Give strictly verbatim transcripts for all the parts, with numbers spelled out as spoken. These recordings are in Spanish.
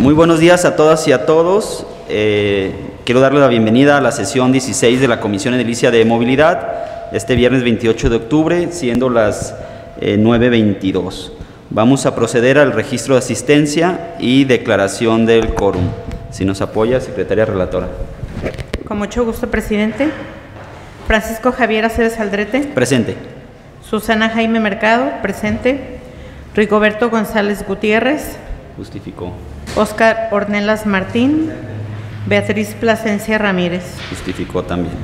Muy buenos días a todas y a todos. Eh, quiero darle la bienvenida a la sesión dieciséis de la Comisión Edilicia de Movilidad, este viernes veintiocho de octubre, siendo las eh, nueve veintidós. Vamos a proceder al registro de asistencia y declaración del quórum. Si nos apoya, Secretaria Relatora. Con mucho gusto, presidente. Francisco Javier Aceves Aldrete. Presente. Susana Jaime Mercado. Presente. Rigoberto González Gutiérrez. Justificó. Óscar Ornelas Martín. Beatriz Plasencia Ramírez. Justificó también.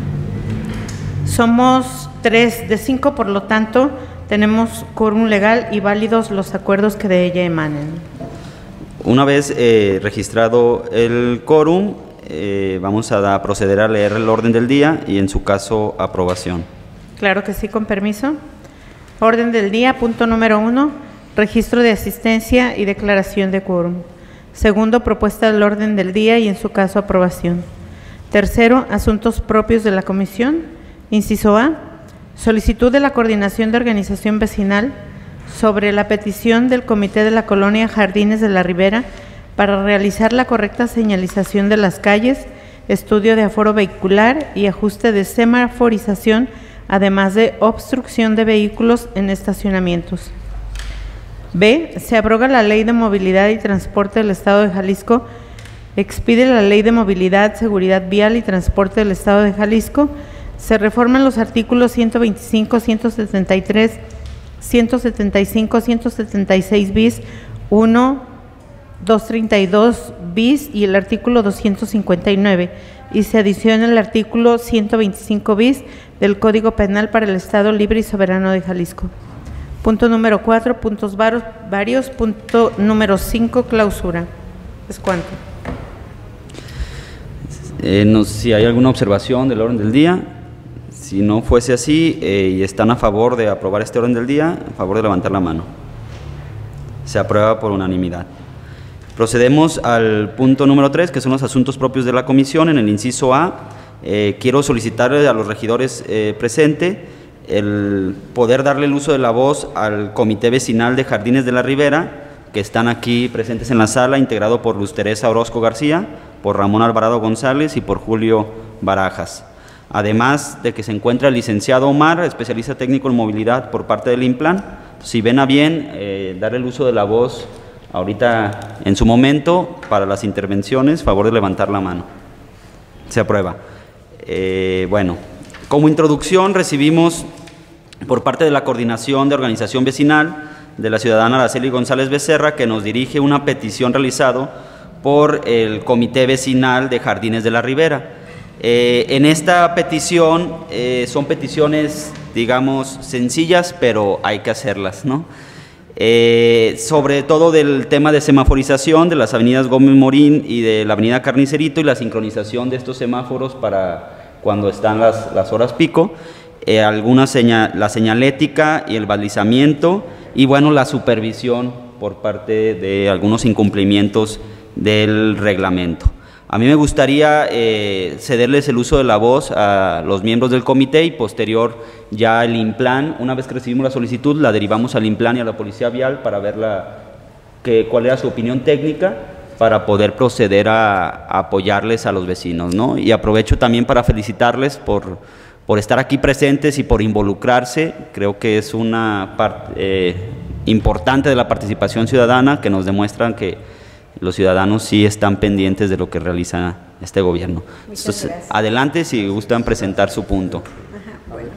Somos tres de cinco, por lo tanto, tenemos quórum legal y válidos los acuerdos que de ella emanen. Una vez eh, registrado el quórum, eh, vamos a da, proceder a leer el orden del día y, en su caso, aprobación. Claro que sí, con permiso. Orden del día, punto número uno, registro de asistencia y declaración de quórum. Segundo, propuesta del orden del día y, en su caso, aprobación. Tercero, asuntos propios de la comisión. Inciso A, solicitud de la Coordinación de Organización Vecinal sobre la petición del Comité de la Colonia Jardines de la Ribera para realizar la correcta señalización de las calles, estudio de aforo vehicular y ajuste de semaforización, además de obstrucción de vehículos en estacionamientos. B, se abroga la Ley de Movilidad y Transporte del Estado de Jalisco, expide la Ley de Movilidad, Seguridad Vial y Transporte del Estado de Jalisco, se reforman los artículos ciento veinticinco, ciento setenta y tres, ciento setenta y cinco, ciento setenta y seis bis, uno, doscientos treinta y dos bis y el artículo doscientos cincuenta y nueve, y se adiciona el artículo ciento veinticinco bis del Código Penal para el Estado Libre y Soberano de Jalisco. Punto número cuatro, puntos varios. Punto número cinco, clausura. ¿Es cuánto? Eh, no sé si hay alguna observación del orden del día. Si no fuese así eh, y están a favor de aprobar este orden del día, a favor de levantar la mano. Se aprueba por unanimidad. Procedemos al punto número tres, que son los asuntos propios de la comisión. En el inciso A, eh, quiero solicitar a los regidores eh, presentes el poder darle el uso de la voz al Comité Vecinal de Jardines de la Ribera, que están aquí presentes en la sala, integrado por Luz Teresa Orozco García, por Ramón Alvarado González y por Julio Barajas. Además de que se encuentra el licenciado Omar, especialista técnico en movilidad por parte del INPLAN. Si ven a bien, eh, dar el uso de la voz ahorita en su momento para las intervenciones, favor de levantar la mano. Se aprueba. Eh, bueno, como introducción recibimos por parte de la Coordinación de Organización Vecinal de la ciudadana Araceli González Becerra, que nos dirige una petición realizada por el Comité Vecinal de Jardines de la Ribera. Eh, en esta petición eh, son peticiones, digamos, sencillas, pero hay que hacerlas, ¿no? Eh, sobre todo del tema de semaforización de las avenidas Gómez Morín y de la avenida Carnicerito y la sincronización de estos semáforos para cuando están las, las horas pico, eh, alguna señal, la señalética y el balizamiento y, bueno, la supervisión por parte de algunos incumplimientos del reglamento. A mí me gustaría eh, cederles el uso de la voz a los miembros del comité y posterior ya el INPLAN. Una vez que recibimos la solicitud, la derivamos al INPLAN y a la Policía Vial para ver la, que, cuál era su opinión técnica para poder proceder a, a apoyarles a los vecinos, ¿no? Y aprovecho también para felicitarles por, por estar aquí presentes y por involucrarse. Creo que es una parte eh, importante de la participación ciudadana que nos demuestran que los ciudadanos sí están pendientes de lo que realiza este gobierno. Entonces, adelante si gustan presentar su punto. Ajá, bueno.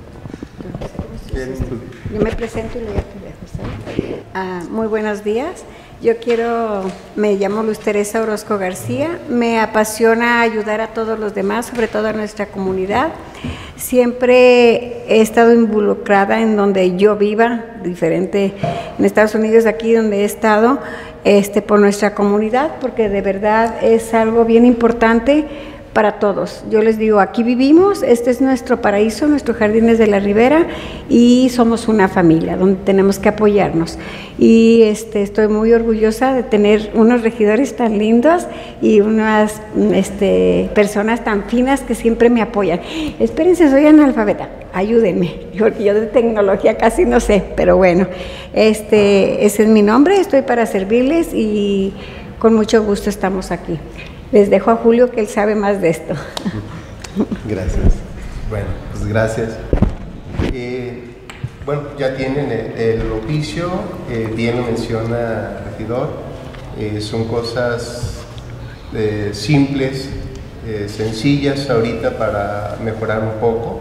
Yo me presento y luego te dejo, ¿sabes? Ah, muy buenos días. Yo quiero, me llamo Luz Teresa Orozco García, me apasiona ayudar a todos los demás, sobre todo a nuestra comunidad. Siempre he estado involucrada en donde yo viva, diferente en Estados Unidos, aquí donde he estado, este, por nuestra comunidad, porque de verdad es algo bien importante para todos. Yo les digo, aquí vivimos, este es nuestro paraíso, nuestros Jardines de la Ribera, y somos una familia donde tenemos que apoyarnos. Y este, estoy muy orgullosa de tener unos regidores tan lindos y unas este, personas tan finas que siempre me apoyan. Espérense, soy analfabeta, ayúdenme, porque yo de tecnología casi no sé, pero bueno, este, ese es mi nombre, estoy para servirles y con mucho gusto estamos aquí. Les dejo a Julio, que él sabe más de esto. Gracias. Bueno, pues gracias. Eh, bueno, ya tienen el, el oficio, eh, bien lo menciona el regidor, eh, son cosas eh, simples, eh, sencillas ahorita para mejorar un poco.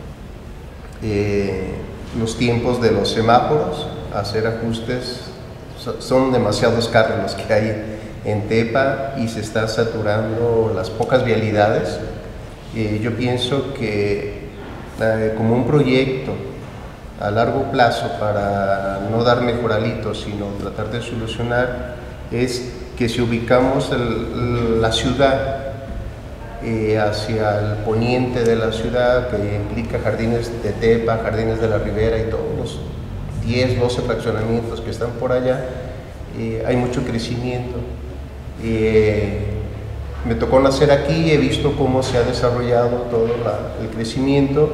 Eh, los tiempos de los semáforos, hacer ajustes, so, son demasiados carros los que hay en Tepa y se está saturando las pocas vialidades. Eh, yo pienso que eh, como un proyecto a largo plazo para no dar mejoralitos, sino tratar de solucionar, es que si ubicamos el, la ciudad eh, hacia el poniente de la ciudad, que implica Jardines de Tepa, Jardines de la Ribera y todos los diez, doce fraccionamientos que están por allá, eh, hay mucho crecimiento. Eh, me tocó nacer aquí, he visto cómo se ha desarrollado todo la, el crecimiento,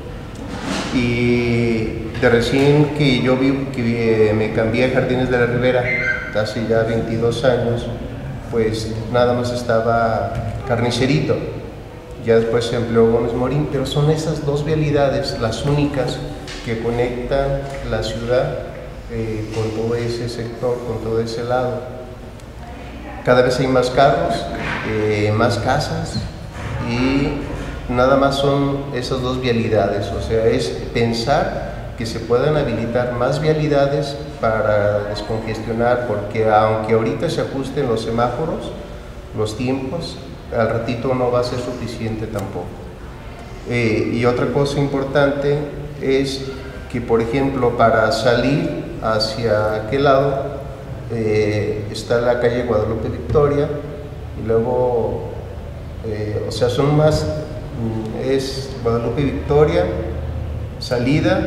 y de recién que yo vi que eh, me cambié a Jardines de la Ribera hace ya veintidós años, pues nada más estaba Carnicerito, ya después se empleó Gómez Morín, pero son esas dos vialidades las únicas que conectan la ciudad eh, con todo ese sector, con todo ese lado. Cada vez hay más carros, eh, más casas, y nada más son esas dos vialidades. O sea, es pensar que se puedan habilitar más vialidades para descongestionar, porque aunque ahorita se ajusten los semáforos, los tiempos, al ratito no va a ser suficiente tampoco. Eh, y otra cosa importante es que, por ejemplo, para salir hacia aquel lado, Eh, está la calle Guadalupe Victoria, y luego, eh, o sea, son más, es Guadalupe Victoria, salida,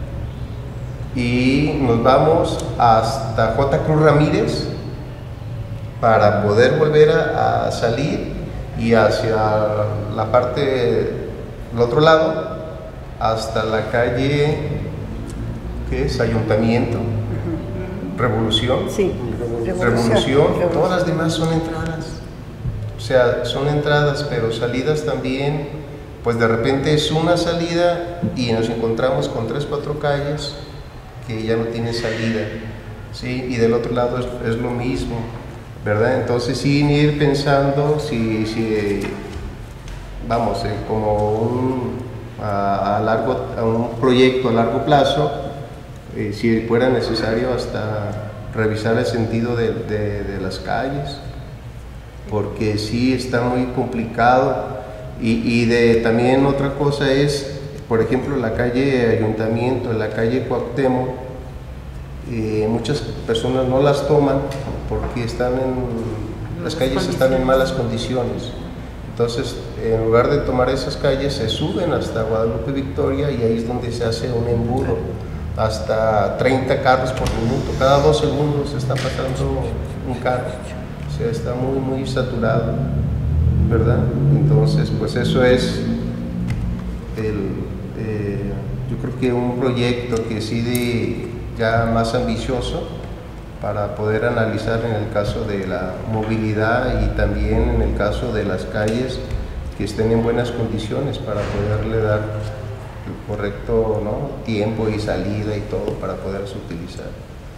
y nos vamos hasta J. Cruz Ramírez para poder volver a, a salir, y hacia la parte del otro lado, hasta la calle, ¿qué es? Ayuntamiento. Revolución, sí, Revolución, Revolución, todas las demás son entradas, o sea, son entradas, pero salidas también, pues de repente es una salida y nos encontramos con tres, cuatro calles que ya no tienen salida, ¿sí? Y del otro lado es, es lo mismo, ¿verdad? Entonces sí, ir pensando si, si vamos, eh, como un, a, a, largo, a un proyecto a largo plazo, Eh, si fuera necesario hasta revisar el sentido de, de, de las calles, porque sí está muy complicado. Y, y de, también otra cosa es, por ejemplo, la calle Ayuntamiento, la calle Cuauhtémoc, eh, muchas personas no las toman porque están en, las calles están en malas condiciones. Entonces, en lugar de tomar esas calles, se suben hasta Guadalupe Victoria, y ahí es donde se hace un embudo. Hasta treinta carros por minuto, cada dos segundos está pasando un carro, o sea, está muy muy saturado, ¿verdad? Entonces, pues eso es el, eh, yo creo que un proyecto que sí de ya más ambicioso para poder analizar en el caso de la movilidad, y también en el caso de las calles que estén en buenas condiciones para poderle dar el correcto, ¿no?, tiempo y salida y todo para poderse utilizar.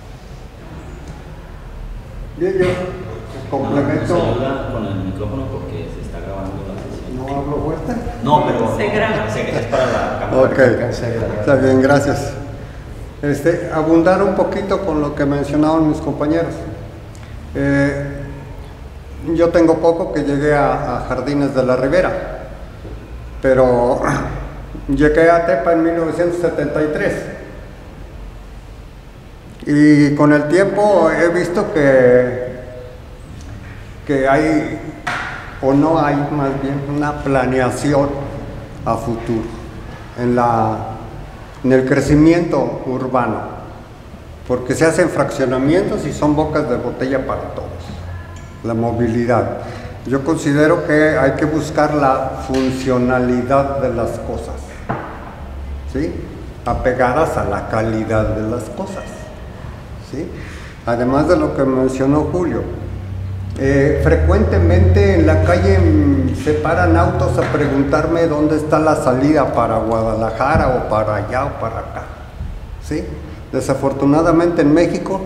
Bien, yo complemento. No, ayuda con el micrófono porque se está grabando la sesión. ¿No hablo fuerte? No, pero Se graba. se- es para la cámara. Ok, está bien, gracias. Este, abundar un poquito con lo que mencionaban mis compañeros. Eh, yo tengo poco que llegué a, a Jardines de la Ribera, pero llegué a Tepa en mil novecientos setenta y tres, y con el tiempo he visto que, que hay, o no hay más bien, una planeación a futuro en, la, en el crecimiento urbano, porque se hacen fraccionamientos y son bocas de botella para todos, la movilidad. Yo considero que hay que buscar la funcionalidad de las cosas, ¿sí?, apegadas a la calidad de las cosas, ¿sí? Además de lo que mencionó Julio, Eh, frecuentemente en la calle mm, se paran autos a preguntarme dónde está la salida para Guadalajara o para allá o para acá. ¿Sí? Desafortunadamente en México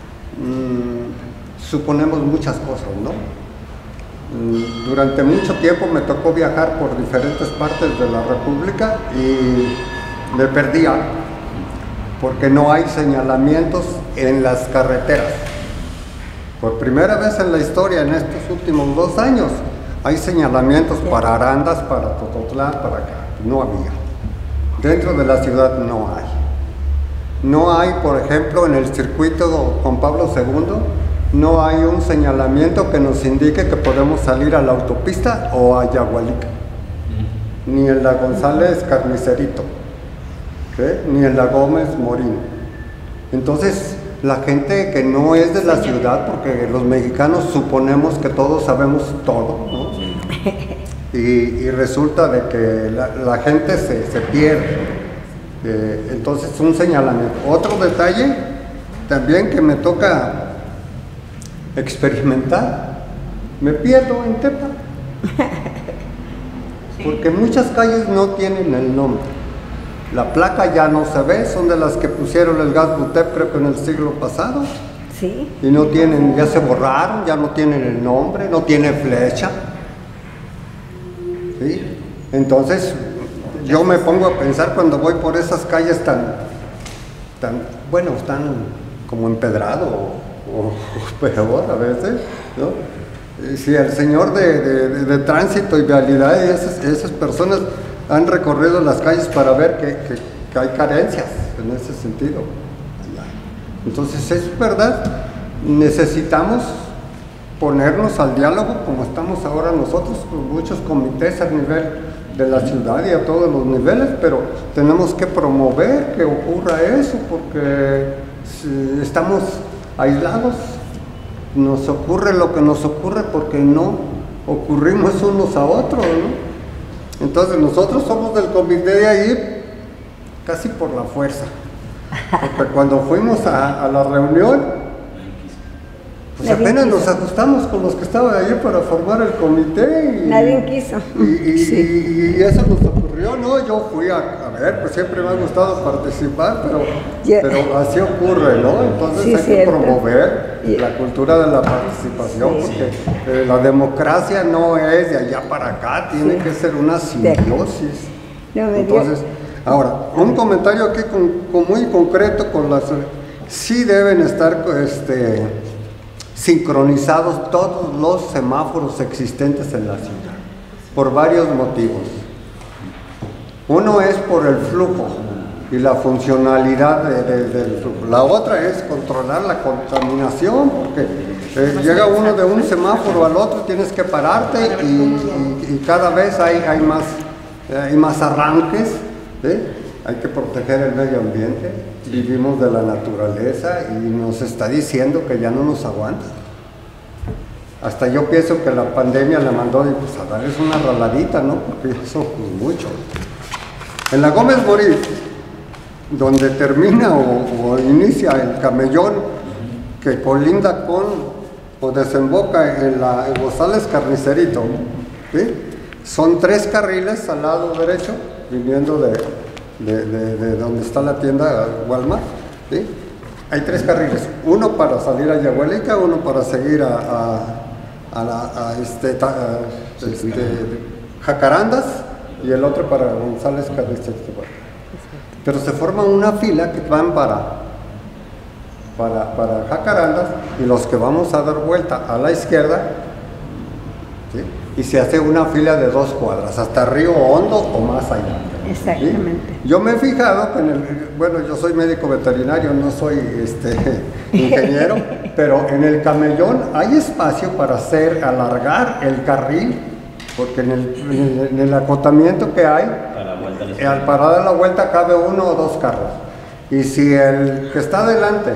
mmm, suponemos muchas cosas, ¿no? Mm, durante mucho tiempo me tocó viajar por diferentes partes de la República y me perdía porque no hay señalamientos en las carreteras. Por primera vez en la historia, en estos últimos dos años, hay señalamientos para Arandas, para Tototlán, para acá. No había. Dentro de la ciudad no hay. No hay, por ejemplo, en el circuito Juan Pablo segundo, no hay un señalamiento que nos indique que podemos salir a la autopista o a Yagualica. Ni en la González Carnicerito, ¿sí? Ni en la Gómez Morín. Entonces, la gente que no es de la ciudad, porque los mexicanos suponemos que todos sabemos todo, ¿no? Y, y resulta de que la, la gente se, se pierde. Eh, entonces, un señalamiento. Otro detalle también que me toca experimentar, me pierdo en Tepa, porque muchas calles no tienen el nombre. La placa ya no se ve, son de las que pusieron el gas Butep creo que en el siglo pasado. Sí. Y no tienen, ya se borraron, ya no tienen el nombre, no tiene flecha. ¿Sí? Entonces, yo me pongo a pensar cuando voy por esas calles tan, tan bueno, están como empedrado o, o peor a veces, ¿no? Si el señor de, de, de, de tránsito y vialidad y esas, esas personas han recorrido las calles para ver que, que, que hay carencias en ese sentido. Entonces, es verdad, necesitamos ponernos al diálogo como estamos ahora nosotros, con muchos comités a nivel de la ciudad y a todos los niveles, pero tenemos que promover que ocurra eso, porque si estamos aislados, nos ocurre lo que nos ocurre porque no ocurrimos unos a otros, ¿no? Entonces nosotros somos del comité de ahí casi por la fuerza, porque cuando fuimos a, a la reunión, pues Nadie apenas quiso. nos ajustamos con los que estaban ahí para formar el comité y, Nadie quiso. y, y, Sí. y- y eso nos ocurrió, ¿no? Yo fui a, a ver, pues siempre me ha gustado participar, pero, Ya. pero así ocurre, ¿no? Entonces Sí, hay cierto. que promover Ya. la cultura de la participación, Sí. porque eh, la democracia no es de allá para acá, tiene Sí. que ser una simbiosis. No, me dio- Entonces, ahora, un comentario aquí con, con muy concreto con las... Sí deben estar este, sincronizados todos los semáforos existentes en la ciudad, por varios motivos. Uno es por el flujo y la funcionalidad de- de- del flujo. La otra es controlar la contaminación, porque eh, llega uno de un semáforo al otro, tienes que pararte y, y- y cada vez hay, hay, más, eh, hay más arranques, ¿sí? Hay que proteger el medio ambiente, vivimos de la naturaleza y nos está diciendo que ya no nos aguanta. Hasta yo pienso que la pandemia le mandó pues, a darles una raladita, ¿no? Porque eso es mucho. En la Gómez Morín, donde termina o, o inicia el camellón que colinda con o desemboca en la en González Carnicerito, ¿sí? Son tres carriles al lado derecho, viniendo de, de, de- de donde está la tienda Walmart, ¿sí? Hay tres carriles, uno para salir a Yagualica, uno para seguir a, a, a la- a este, ta- a este, Jacarandas y el otro para González Carnicerito. Pero se forma una fila que van para, para, para Jacarandas y los que vamos a dar vuelta a la izquierda, ¿sí? Y se hace una fila de dos cuadras, hasta Río Hondo o más allá. ¿Sí? Exactamente. Yo me he fijado que en el, bueno, yo soy médico veterinario, no soy este, ingeniero, pero en el camellón hay espacio para hacer, alargar el carril, porque en el, en el- en el acotamiento que hay, eh, al parar de la vuelta cabe uno o dos carros. Y si el que está adelante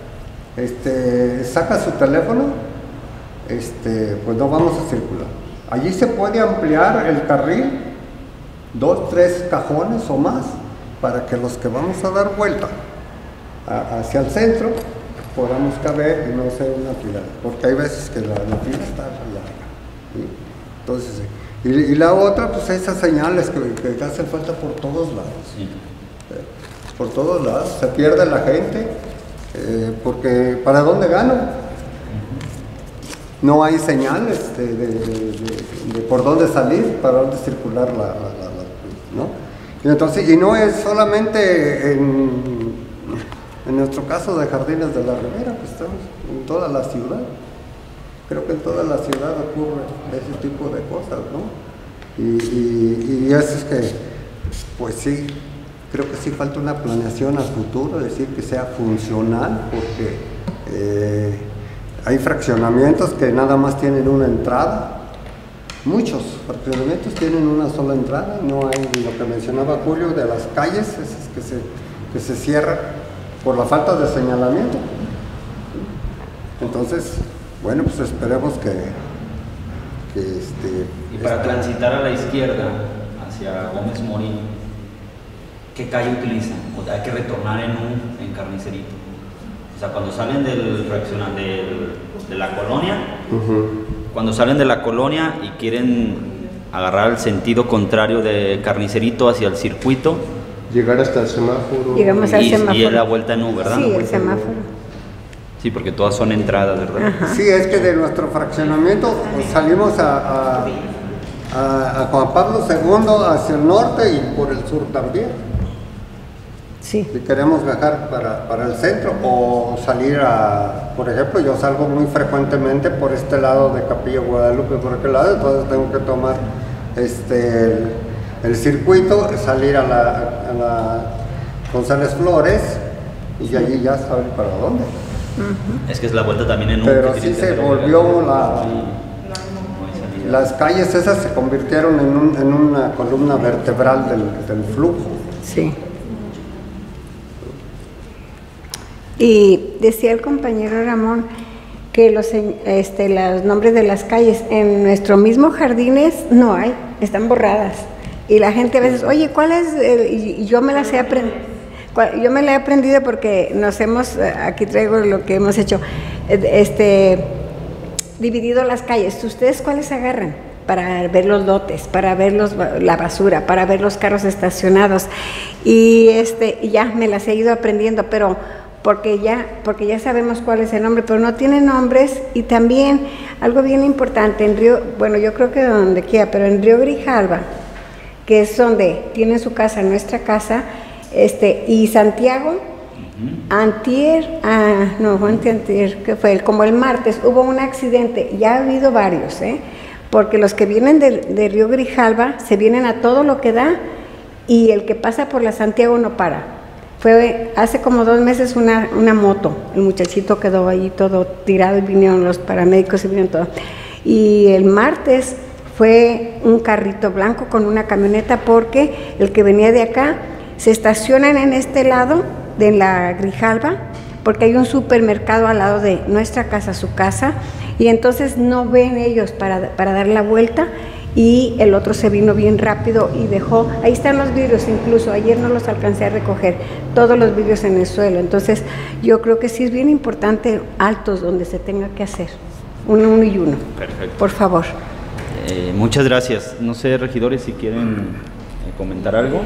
este, saca su teléfono, este, pues no vamos a circular. Allí se puede ampliar el carril, dos, tres cajones o más, para que los que vamos a dar vuelta a- hacia el centro podamos caber y no sea una fila, porque hay veces que la, la fila está larga, ¿sí? Entonces, y, y la otra, pues esas señales que, que hacen falta por todos lados, Sí. ¿eh? Por todos lados, se pierde la gente, eh, porque ¿para dónde gano? No hay señales de, de, de, de, de por dónde salir, para dónde circular la, la, la, la ¿no? Y entonces, y no es solamente en, en nuestro caso de Jardines de la Ribera, pues estamos en toda la ciudad. Creo que en toda la ciudad ocurre ese tipo de cosas, ¿no? Y, y, y eso es que, pues sí, creo que sí falta una planeación a futuro, es decir, que sea funcional, porque eh, hay fraccionamientos que nada más tienen una entrada. Muchos fraccionamientos tienen una sola entrada, no hay lo que mencionaba Julio de las calles, esas que se, que se cierran por la falta de señalamiento. Entonces, bueno, pues esperemos que, que este... Y para este, transitar a la izquierda, hacia Gómez Morín, ¿qué calle utilizan? O hay que retornar en un en Carnicerito. O sea, cuando salen del fraccionamiento del, de la colonia, uh-huh. cuando salen de la colonia y quieren agarrar el sentido contrario de Carnicerito hacia el circuito, Llegar hasta el semáforo. Llegamos al y, semáforo. y es la vuelta en U, ¿verdad? Sí, el semáforo. Sí, porque todas son entradas, ¿verdad? Ajá. Sí, es que de nuestro fraccionamiento pues, salimos a, a, a, a Juan Pablo segundo hacia el norte y por el sur también. Sí. Si queremos viajar para, para el centro o salir a, por ejemplo, yo salgo muy frecuentemente por este lado de Capilla Guadalupe, por aquel lado, entonces tengo que tomar este, el, el circuito, salir a la, a la González Flores y allí ya saben para dónde. Uh-huh. Es que es la vuelta también en U. Pero que sí tiene que se hacer volvió la... Sí. No hay salida. Las calles esas se convirtieron en, un, en una columna vertebral del, del flujo. Sí. Y decía el compañero Ramón que los, este, los nombres de las calles en nuestro mismo Jardines no hay, están borradas. Y la gente a veces, oye, ¿cuál es? Y yo me las he aprendido. Yo me la he aprendido porque nos hemos, aquí traigo lo que hemos hecho, este, dividido las calles. ¿Ustedes cuáles agarran? Para ver los lotes, para ver los, la basura, para ver los carros estacionados. Y este, ya me las he ido aprendiendo, pero porque ya, porque ya sabemos cuál es el nombre, pero no tiene nombres. Y también algo bien importante, en Río, bueno, yo creo que donde quiera, pero en Río Grijalva, que es donde tiene su casa, nuestra casa, este, y Santiago, uh-huh. antier, ah, no, fue antier, que fue como el martes, hubo un accidente, ya ha habido varios, ¿eh? Porque los que vienen de, de Río Grijalva se vienen a todo lo que da y el que pasa por la Santiago no para. Fue hace como dos meses una, una moto, el muchachito quedó ahí todo tirado y vinieron los paramédicos y vinieron todo. Y el martes fue un carrito blanco con una camioneta porque el que venía de acá se estacionan en este lado de la Grijalva porque hay un supermercado al lado de nuestra casa, su casa, y entonces no ven ellos para, para dar la vuelta y el otro se vino bien rápido y dejó, ahí están los vidrios, incluso ayer no los alcancé a recoger, todos los vidrios en el suelo. Entonces yo creo que sí es bien importante altos donde se tenga que hacer, uno, uno y uno. Perfecto. Por favor. Eh, muchas gracias. No sé, regidores, si quieren eh, comentar algo.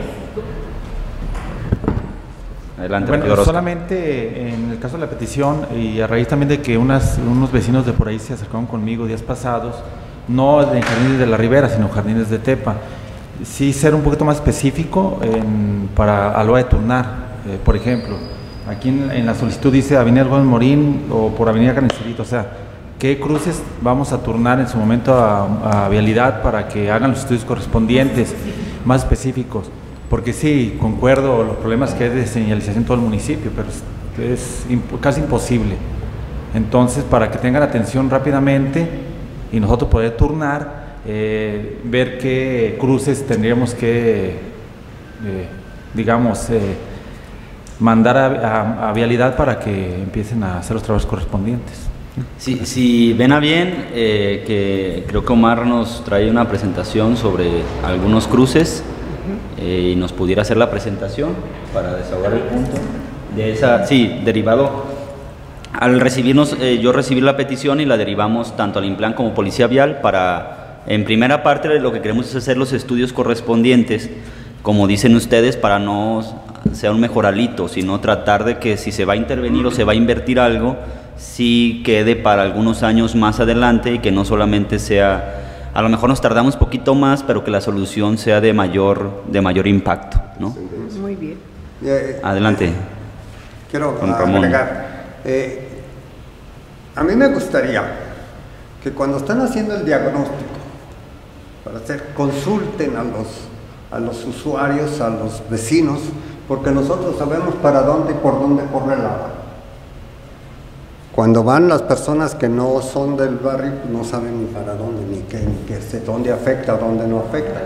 Adelante, bueno, regidor Oscar. solamente en el caso de la petición y a raíz también de que unas, unos vecinos de por ahí se acercaron conmigo días pasados, no en Jardines de la Ribera, sino Jardines de Tepa, sí ser un poquito más específico en, para a la hora de turnar. Eh, por ejemplo, aquí en, en la solicitud dice Avenida Gómez Morín o por Avenida Carnicerito, o sea, ¿qué cruces vamos a turnar en su momento a, a vialidad para que hagan los estudios correspondientes más específicos? Porque sí, concuerdo los problemas que hay de señalización en todo el municipio, pero es, es imp- casi imposible. Entonces, para que tengan atención rápidamente y nosotros poder turnar, eh, ver qué cruces tendríamos que, eh, digamos, eh, mandar a, a, a vialidad para que empiecen a hacer los trabajos correspondientes. Si, si ven a bien, eh, que creo que Omar nos trae una presentación sobre algunos cruces. Eh, y nos pudiera hacer la presentación para desahogar el punto de esa, sí, derivado al recibirnos, eh, yo recibí la petición y la derivamos tanto al INPLAN como Policía Vial para, en primera parte, lo que queremos es hacer los estudios correspondientes, como dicen ustedes, para no sea un mejoralito, sino tratar de que si se va a intervenir o se va a invertir algo, sí quede para algunos años más adelante y que no solamente sea, a lo mejor nos tardamos poquito más, pero que la solución sea de mayor, de mayor impacto, ¿no? Muy bien. Eh, Adelante. Quiero Don Ramón. agregar, eh, a mí me gustaría que cuando están haciendo el diagnóstico, para hacer, consulten a los, a los usuarios, a los vecinos, porque nosotros sabemos para dónde y por dónde corre el agua. Cuando van las personas que no son del barrio, no saben ni para dónde, ni qué, ni qué, sé, dónde afecta, dónde no afecta.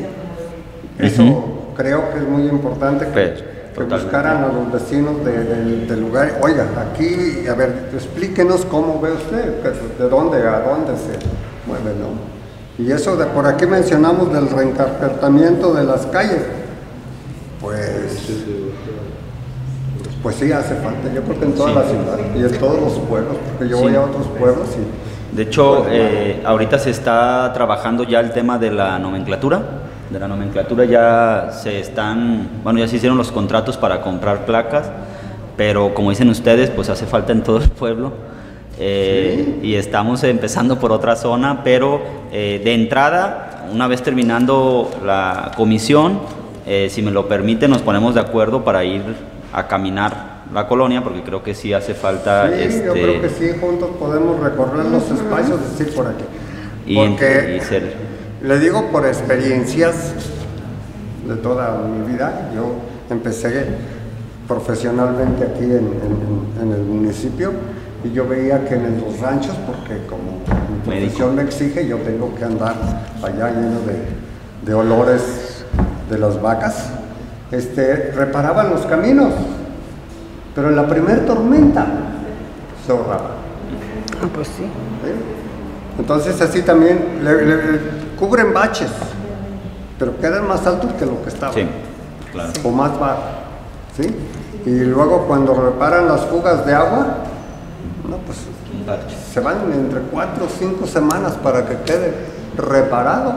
Eso Uh-huh. creo que es muy importante que, Pero, que totalmente. buscaran a los vecinos de- de- del lugar. Oiga, aquí, a ver, explíquenos cómo ve usted, que- de dónde a dónde se mueve, ¿no? Y eso de por aquí mencionamos del reencarpetamiento de las calles, pues, pues sí hace falta. Yo creo que en toda Sí. la ciudad y en todos los pueblos, porque yo Sí. voy a otros pueblos y De hecho, eh, ahorita se está trabajando ya el tema de la nomenclatura. De la nomenclatura ya se están, bueno, ya se hicieron los contratos para comprar placas, pero como dicen ustedes, pues hace falta en todo el pueblo. Eh, Y estamos empezando por otra zona, pero eh, de entrada, una vez terminando la comisión, eh, si me lo permite, nos ponemos de acuerdo para ir a caminar la colonia, porque creo que sí hace falta. sí, este, yo creo que sí, juntos podemos recorrer los espacios, decir por aquí. y, Porque y ser le digo por experiencias de toda mi vida, yo empecé profesionalmente aquí en, en- en el municipio y yo veía que en los ranchos, porque como mi profesión me exige, yo tengo que andar allá lleno de, de olores de las vacas, este, reparaban los caminos, pero en la primer tormenta se ahorraba. Ah, pues sí. ¿Sí? Entonces así también le, le- cubren baches, pero quedan más altos que lo que estaban, Sí, claro. o más bajos, ¿sí? Y luego cuando reparan las fugas de agua, no, pues se van entre cuatro o cinco semanas para que quede reparado,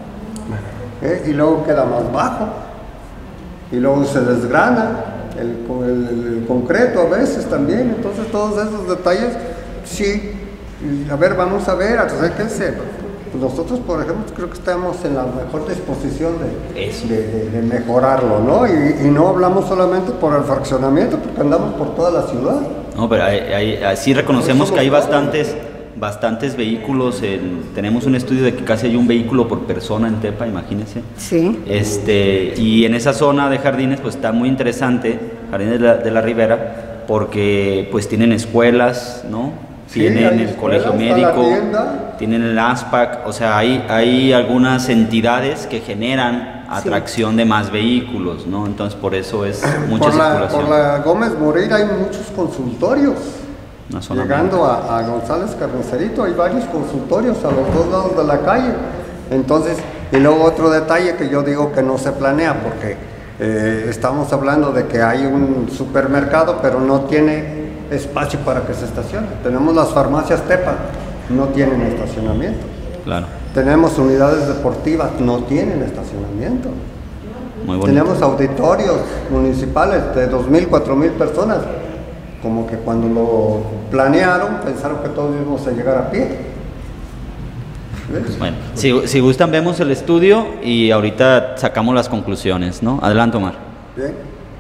¿eh? Y luego queda más bajo, y luego se desgrana el, con- el- el concreto a veces también. Entonces todos esos detalles, sí, y a ver, vamos a ver, acérquense. Nosotros, por ejemplo, creo que estamos en la mejor disposición de, Eso. de, de- de mejorarlo, ¿no? Y, y no hablamos solamente por el fraccionamiento, porque andamos por toda la ciudad. No, pero hay, hay- sí reconocemos que hay bastantes, bastantes vehículos. En- tenemos un estudio de que casi hay un vehículo por persona en Tepa, imagínense. Sí. Este, y en esa zona de jardines, pues está muy interesante, Jardines de la, de la Ribera, porque pues tienen escuelas, ¿no? Sí, Tienen hay el escuelas, colegio está la médico, tienda. tienen el ASPAC, o sea, hay, hay algunas entidades que generan atracción de más vehículos, ¿no? Entonces por eso es mucha por, la, circulación. por la Gómez Moreira hay muchos consultorios. Una zona Llegando a, a González Carnicerito hay varios consultorios a los dos lados de la calle. Entonces, y luego otro detalle que yo digo que no se planea, porque eh, estamos hablando de que hay un supermercado, pero no tiene espacio para que se estacione. Tenemos las farmacias Tepa, no tienen estacionamiento. Claro, Tenemos unidades deportivas, no tienen estacionamiento. muy bonito. Tenemos auditorios municipales de dos mil, cuatro mil personas. Como que cuando lo planearon, pensaron que todos íbamos a llegar a pie. ¿Ves? Bueno, si, si gustan vemos el estudio y ahorita sacamos las conclusiones, ¿no? Adelante, Omar. Bien.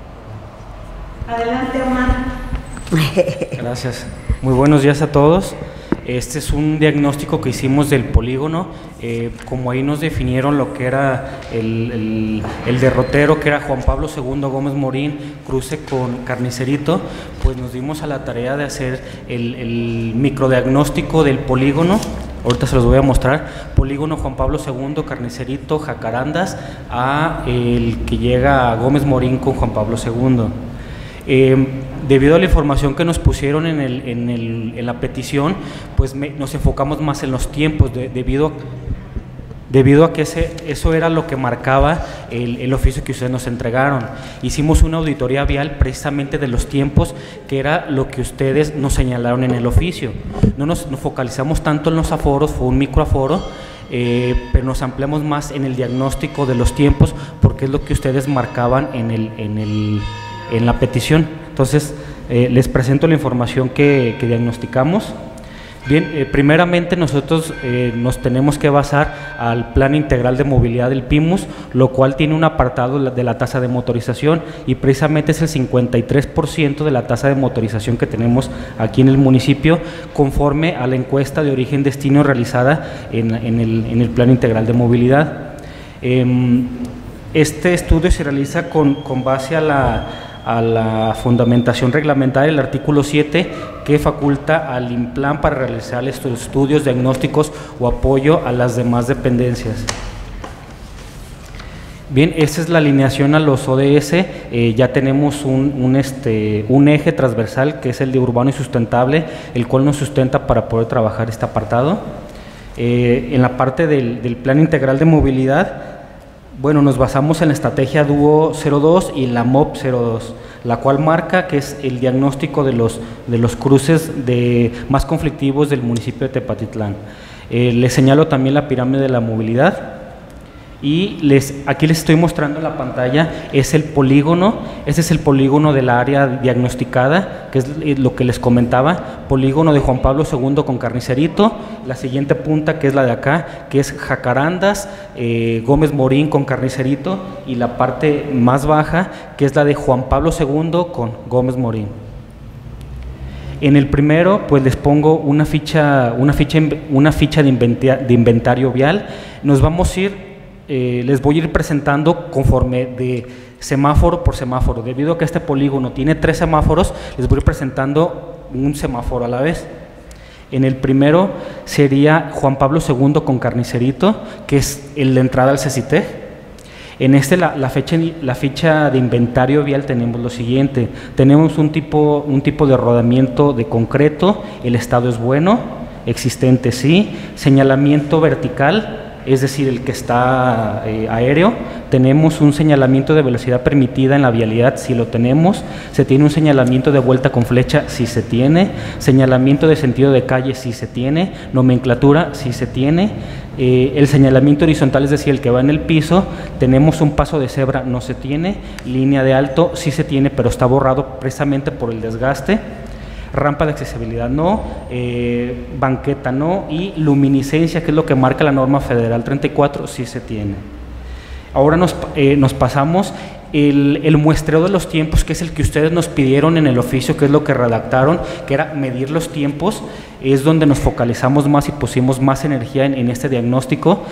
Adelante, Omar. Gracias. Muy buenos días a todos. Este es un diagnóstico que hicimos del polígono. Eh, como ahí nos definieron lo que era el, el- el derrotero, que era Juan Pablo segundo Gómez Morín, cruce con Carnicerito, pues nos dimos a la tarea de hacer el, el microdiagnóstico del polígono. Ahorita se los voy a mostrar. Polígono Juan Pablo segundo, Carnicerito, Jacarandas, a el que llega a Gómez Morín con Juan Pablo segundo. Eh, debido a la información que nos pusieron en, el, en, el, en la petición, pues me- nos enfocamos más en los tiempos, de- debido, debido a que ese, eso era lo que marcaba el, el oficio que ustedes nos entregaron. Hicimos una auditoría vial precisamente de los tiempos, que era lo que ustedes nos señalaron en el oficio. No nos, nos focalizamos tanto en los aforos, fue un microaforo, eh, pero nos ampliamos más en el diagnóstico de los tiempos, porque es lo que ustedes marcaban en, el, en, el, en la petición. Entonces, eh, les presento la información que, que diagnosticamos. Bien, eh, primeramente nosotros eh, nos tenemos que basar al Plan Integral de Movilidad del PIMUS, lo cual tiene un apartado de la tasa de motorización, y precisamente es el cincuenta y tres por ciento de la tasa de motorización que tenemos aquí en el municipio, conforme a la encuesta de origen-destino realizada en, en, el, en el Plan Integral de Movilidad. Eh, este estudio se realiza con, con base a la a la fundamentación reglamentaria del artículo siete, que faculta al INPLAN para realizar estos estudios diagnósticos o apoyo a las demás dependencias. Bien, esa es la alineación a los O D S. Eh, ya tenemos un, un, este, un eje transversal, que es el de urbano y sustentable, el cual nos sustenta para poder trabajar este apartado. Eh, en la parte del, del Plan Integral de Movilidad, bueno, nos basamos en la estrategia Duo cero dos y la M O P cero dos, la cual marca que es el diagnóstico de los, de los cruces de, más conflictivos del municipio de Tepatitlán. Eh, les señalo también la pirámide de la movilidad. Y les, aquí les estoy mostrando en la pantalla, es el polígono, ese es el polígono del área diagnosticada, que es lo que les comentaba, polígono de Juan Pablo segundo con Carnicerito, la siguiente punta que es la de acá, que es Jacarandas, eh, Gómez Morín con Carnicerito, y la parte más baja, que es la de Juan Pablo segundo con Gómez Morín. En el primero, pues les pongo una ficha, una ficha, una ficha de, inventario, de inventario vial. Nos vamos a ir Eh, les voy a ir presentando conforme de semáforo por semáforo. Debido a que este polígono tiene tres semáforos, les voy a ir presentando un semáforo a la vez. En el primero sería Juan Pablo segundo con Carnicerito, que es el de entrada al CECITEG. En este, la, la, fecha, la ficha de inventario vial, tenemos lo siguiente. Tenemos un tipo, un tipo de rodamiento de concreto, el estado es bueno, existente sí, señalamiento vertical, es decir, el que está eh, aéreo. Tenemos un señalamiento de velocidad permitida en la vialidad, si lo tenemos. Se tiene un señalamiento de vuelta con flecha, si se tiene. Señalamiento de sentido de calle, si se tiene. Nomenclatura, si se tiene. Eh, el señalamiento horizontal, es decir, el que va en el piso. Tenemos un paso de cebra, no se tiene. Línea de alto, sí se tiene, pero está borrado precisamente por el desgaste. Rampa de accesibilidad no, eh, banqueta no, y luminiscencia, que es lo que marca la norma federal treinta y cuatro, sí se tiene. Ahora nos, eh, nos pasamos el, el muestreo de los tiempos, que es el que ustedes nos pidieron en el oficio, que es lo que redactaron, que era medir los tiempos. Es donde nos focalizamos más y pusimos más energía en, en este diagnóstico.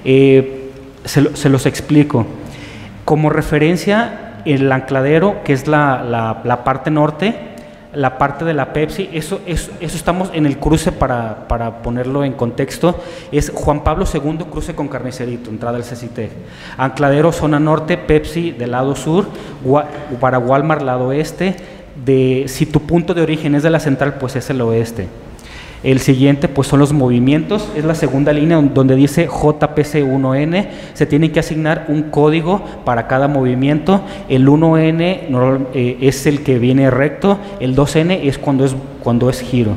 Eh, se, lo, se los explico. Como referencia, el ancladero, que es la, la, la parte norte, la parte de la Pepsi, eso, eso, eso estamos en el cruce, para, para ponerlo en contexto, es Juan Pablo segundo, cruce con Carnicerito, entrada al CECITEG. Ancladero, zona norte, Pepsi del lado sur, para Walmart lado este, de, si tu punto de origen es de la central, pues es el oeste. El siguiente pues son los movimientos, es la segunda línea donde dice J P C uno N, se tiene que asignar un código para cada movimiento. El uno N eh, es el que viene recto, el dos N es cuando es, cuando es giro.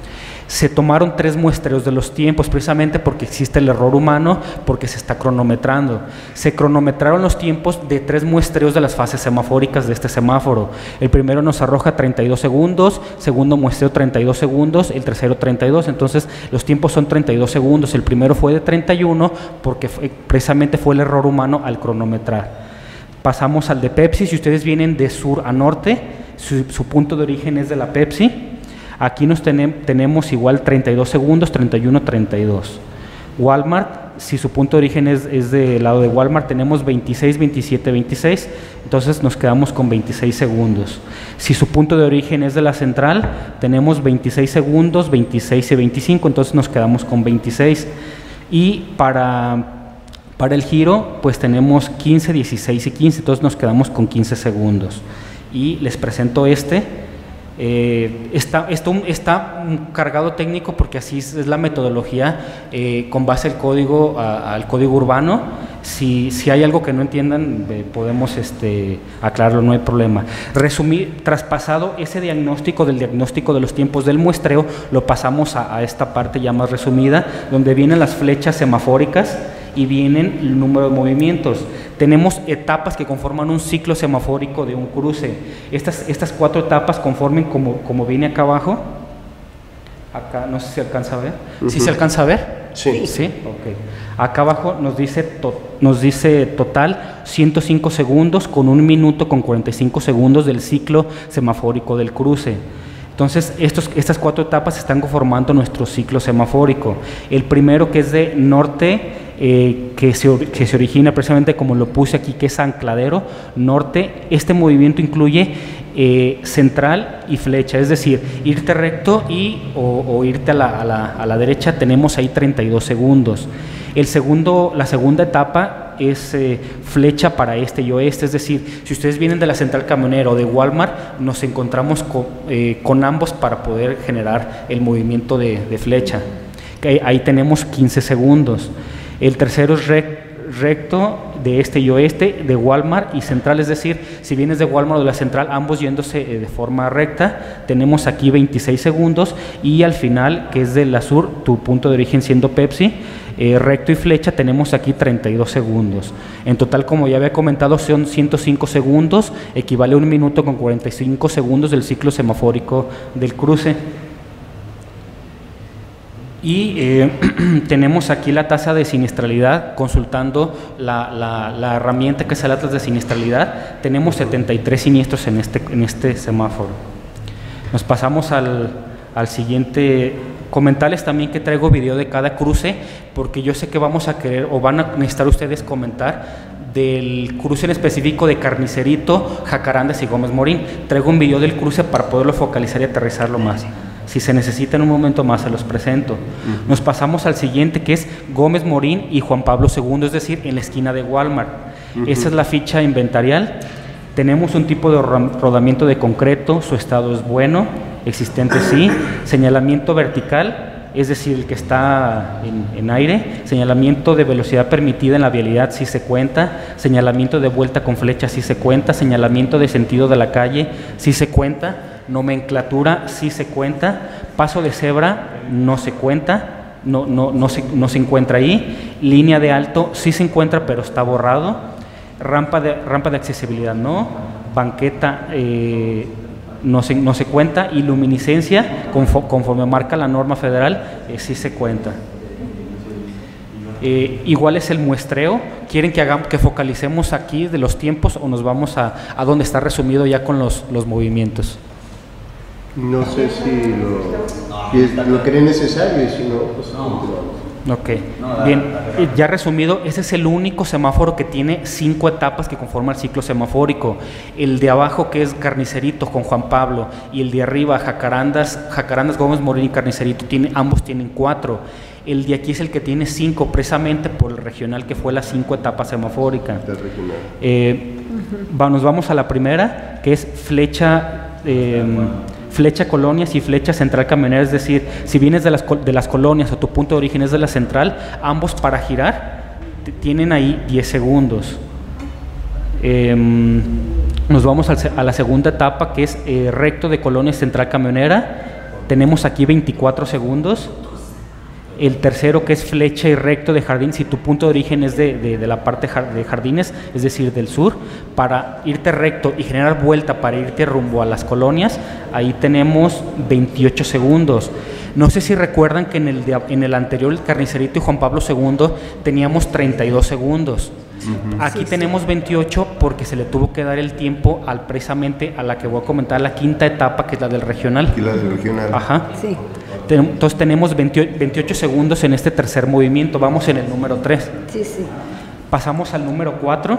Se tomaron tres muestreos de los tiempos, precisamente porque existe el error humano, porque se está cronometrando. Se cronometraron los tiempos de tres muestreos de las fases semafóricas de este semáforo. El primero nos arroja treinta y dos segundos, segundo muestreo treinta y dos segundos, el tercero treinta y dos, entonces los tiempos son treinta y dos segundos. El primero fue de treinta y uno porque fue, precisamente fue el error humano al cronometrar. Pasamos al de Pepsi. Si ustedes vienen de sur a norte, su, su punto de origen es de la Pepsi. Aquí nos tenem, tenemos igual treinta y dos segundos, treinta y uno, treinta y dos. Walmart, si su punto de origen es, es del lado de Walmart, tenemos veintiséis, veintisiete, veintiséis, entonces nos quedamos con veintiséis segundos. Si su punto de origen es de la central, tenemos veintiséis segundos, veintiséis y veinticinco, entonces nos quedamos con veintiséis. Y para, para el giro, pues tenemos quince, dieciséis y quince, entonces nos quedamos con quince segundos. Y les presento este. Eh, está, esto está cargado técnico porque así es, es la metodología eh, con base al código, a, al código urbano. Si, si hay algo que no entiendan, eh, podemos este, aclararlo, no hay problema. Resumir, traspasado ese diagnóstico del diagnóstico de los tiempos del muestreo, lo pasamos a, a esta parte ya más resumida, donde vienen las flechas semafóricas y vienen el número de movimientos. Tenemos etapas que conforman un ciclo semafórico de un cruce. Estas, estas cuatro etapas conformen como, como viene acá abajo. Acá, no sé si se alcanza a ver. Uh-huh. ¿Sí se alcanza a ver? Sí. ¿Sí? Ok. Acá abajo nos dice, to, nos dice total ciento cinco segundos con un minuto con cuarenta y cinco segundos del ciclo semafórico del cruce. Entonces, estos, estas cuatro etapas están conformando nuestro ciclo semafórico. El primero, que es de norte, eh, que, se, que se origina precisamente como lo puse aquí, que es ancladero, norte. Este movimiento incluye eh, central y flecha, es decir, irte recto y, o, o irte a la, a, la, a la derecha, tenemos ahí treinta y dos segundos. El segundo, la segunda etapa es eh, flecha para este y oeste, es decir, si ustedes vienen de la central camionera o de Walmart, nos encontramos con, eh, con ambos para poder generar el movimiento de, de flecha. Ahí, ahí tenemos quince segundos. El tercero es rec, recto de este y oeste, de Walmart y central, es decir, si vienes de Walmart o de la central, ambos yéndose eh, de forma recta, tenemos aquí veintiséis segundos, y al final, que es de la sur, tu punto de origen siendo Pepsi, Eh, recto y flecha, tenemos aquí treinta y dos segundos. En total, como ya había comentado, son ciento cinco segundos, equivale a un minuto con cuarenta y cinco segundos del ciclo semafórico del cruce. Y eh, tenemos aquí la tasa de siniestralidad, consultando la, la, la herramienta que es el Atlas de Siniestralidad, tenemos setenta y tres siniestros en este, en este semáforo. Nos pasamos al, al siguiente. Comentarles también que traigo video de cada cruce, porque yo sé que vamos a querer o van a necesitar ustedes comentar del cruce en específico de Carnicerito, Jacarandas y Gómez Morín. Traigo un video del cruce para poderlo focalizar y aterrizarlo más. Si se necesita en un momento más, se los presento. Uh-huh. Nos pasamos al siguiente, que es Gómez Morín y Juan Pablo segundo, es decir, en la esquina de Walmart. Uh-huh. Esa es la ficha inventarial. Tenemos un tipo de rodamiento de concreto, su estado es bueno, existente sí, señalamiento vertical, es decir, el que está en, en aire, señalamiento de velocidad permitida en la vialidad sí se cuenta, señalamiento de vuelta con flecha sí se cuenta, señalamiento de sentido de la calle sí se cuenta, nomenclatura sí se cuenta, paso de cebra no se cuenta, no, no, no, se, no se encuentra ahí, línea de alto sí se encuentra pero está borrado, rampa de, rampa de accesibilidad no, banqueta eh, no se, no se cuenta, y luminiscencia conforme, conforme marca la norma federal eh, sí se cuenta. Eh, igual es el muestreo. ¿Quieren que, hagamos, que focalicemos aquí de los tiempos o nos vamos a, a donde está resumido ya con los, los movimientos? No sé si lo, si es, lo creen necesario y si no, pues continuamos. Ok, bien, ya resumido, ese es el único semáforo que tiene cinco etapas que conforman el ciclo semafórico. El de abajo, que es Carnicerito con Juan Pablo, y el de arriba, Jacarandas, Jacarandas, Gómez Morín y Carnicerito, tiene, ambos tienen cuatro. El de aquí es el que tiene cinco, precisamente por el regional, que fue la cinco etapas semafóricas. Eh, va, nos vamos a la primera, que es flecha... Eh, flecha colonias y flecha central camionera, es decir, si vienes de las, de las colonias o tu punto de origen es de la central, ambos para girar tienen ahí diez segundos. Eh, nos vamos al, a la segunda etapa, que es eh, recto de colonias central camionera, tenemos aquí veinticuatro segundos. El tercero, que es flecha y recto de jardín, si tu punto de origen es de, de, de la parte de jardines, es decir, del sur, para irte recto y generar vuelta para irte rumbo a las colonias, ahí tenemos veintiocho segundos. No sé si recuerdan que en el, de, en el anterior, el Carnicerito y Juan Pablo segundo, teníamos treinta y dos segundos. Uh-huh. Aquí sí, tenemos sí. veintiocho porque se le tuvo que dar el tiempo al precisamente a la que voy a comentar, la quinta etapa, que es la del regional. Y la del regional. Ajá. Sí. Entonces tenemos veintiocho segundos en este tercer movimiento. Vamos en el número tres. Sí, sí. Pasamos al número cuatro.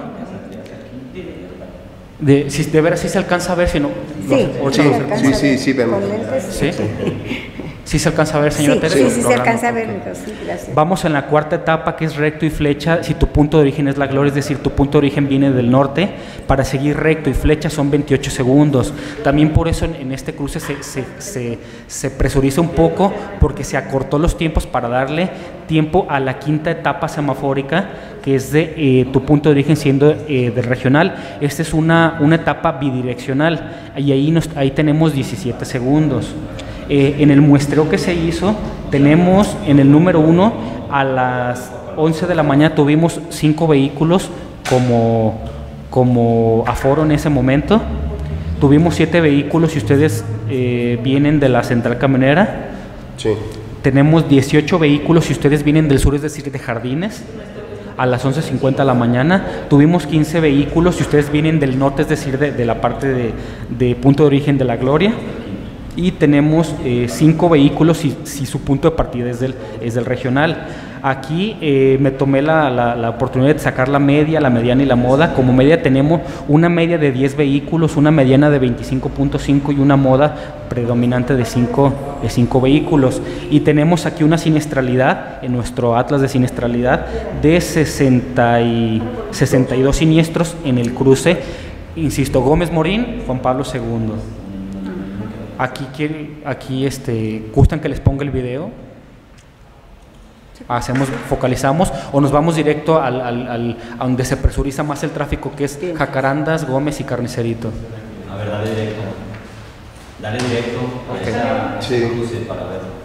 De, si de veras sí se alcanza a ver, si no. Sí, los, sí, los, sí, sí, sí, vemos. ¿Sí? ¿Sí se alcanza a ver, señora Sí, Teresa? sí, El sí se programa, alcanza a ver, ok. mijo, sí, gracias. Vamos en la cuarta etapa, que es recto y flecha. Si tu punto de origen es la gloria, es decir, tu punto de origen viene del norte, para seguir recto y flecha son veintiocho segundos. También por eso en, en este cruce se, se, se, se presuriza un poco, porque se acortó los tiempos para darle tiempo a la quinta etapa semafórica, que es de eh, tu punto de origen siendo eh, del regional. Esta es una, una etapa bidireccional, y ahí, nos, ahí tenemos diecisiete segundos. Eh, en el muestreo que se hizo, tenemos en el número uno, a las once de la mañana tuvimos cinco vehículos como, como aforo en ese momento. Tuvimos siete vehículos si ustedes eh, vienen de la central camionera. Sí. Tenemos dieciocho vehículos si ustedes vienen del sur, es decir, de Jardines. A las once cincuenta de la mañana tuvimos quince vehículos si ustedes vienen del norte, es decir, de, de la parte de, de punto de origen de la Gloria. Y tenemos eh, cinco vehículos si, si su punto de partida es del, es del regional. Aquí eh, me tomé la, la, la oportunidad de sacar la media, la mediana y la moda. Como media tenemos una media de diez vehículos, una mediana de veinticinco punto cinco y una moda predominante de cinco, de cinco vehículos. Y tenemos aquí una siniestralidad, en nuestro atlas de siniestralidad, de sesenta y, sesenta y dos siniestros en el cruce, insisto, Gómez Morín, Juan Pablo segundo. Aquí, aquí este, ¿gustan que les ponga el video? Hacemos, focalizamos o nos vamos directo al, al, al, a donde se presuriza más el tráfico, que es Jacarandas, Gómez y Carnicerito. A ver, dale directo. Dale directo a Okay. esa Sí. cruce para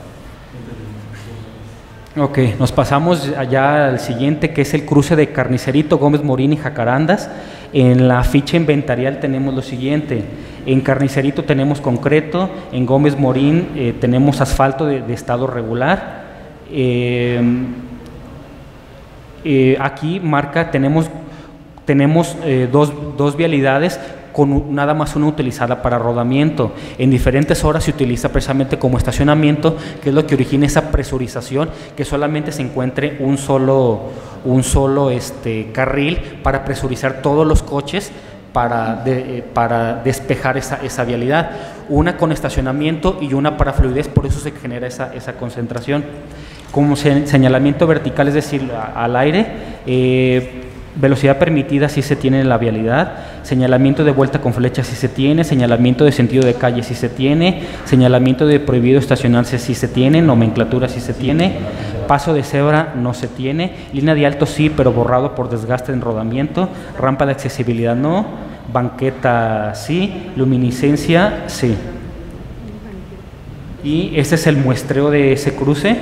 verlo. Ok, nos pasamos allá al siguiente, que es el cruce de Carnicerito, Gómez Morín y Jacarandas. En la ficha inventarial tenemos lo siguiente: en Carnicerito tenemos concreto, en Gómez Morín eh, tenemos asfalto de, de estado regular. Eh, eh, aquí marca, tenemos, tenemos eh, dos, dos vialidades con nada más una utilizada para rodamiento. En diferentes horas se utiliza precisamente como estacionamiento, que es lo que origina esa presurización, que solamente se encuentre un solo, un solo este, carril para presurizar todos los coches para, de, eh, para despejar esa, esa vialidad. Una con estacionamiento y una para fluidez, por eso se genera esa, esa concentración. Como se, señalamiento vertical, es decir, a, al aire, eh, velocidad permitida sí se tiene en la vialidad, señalamiento de vuelta con flecha sí se tiene, señalamiento de sentido de calle sí se tiene, señalamiento de prohibido estacionarse sí se tiene, nomenclatura sí se tiene, paso de cebra no se tiene, línea de alto sí, pero borrado por desgaste en rodamiento, rampa de accesibilidad no, banqueta sí, luminiscencia sí. Y ese es el muestreo de ese cruce.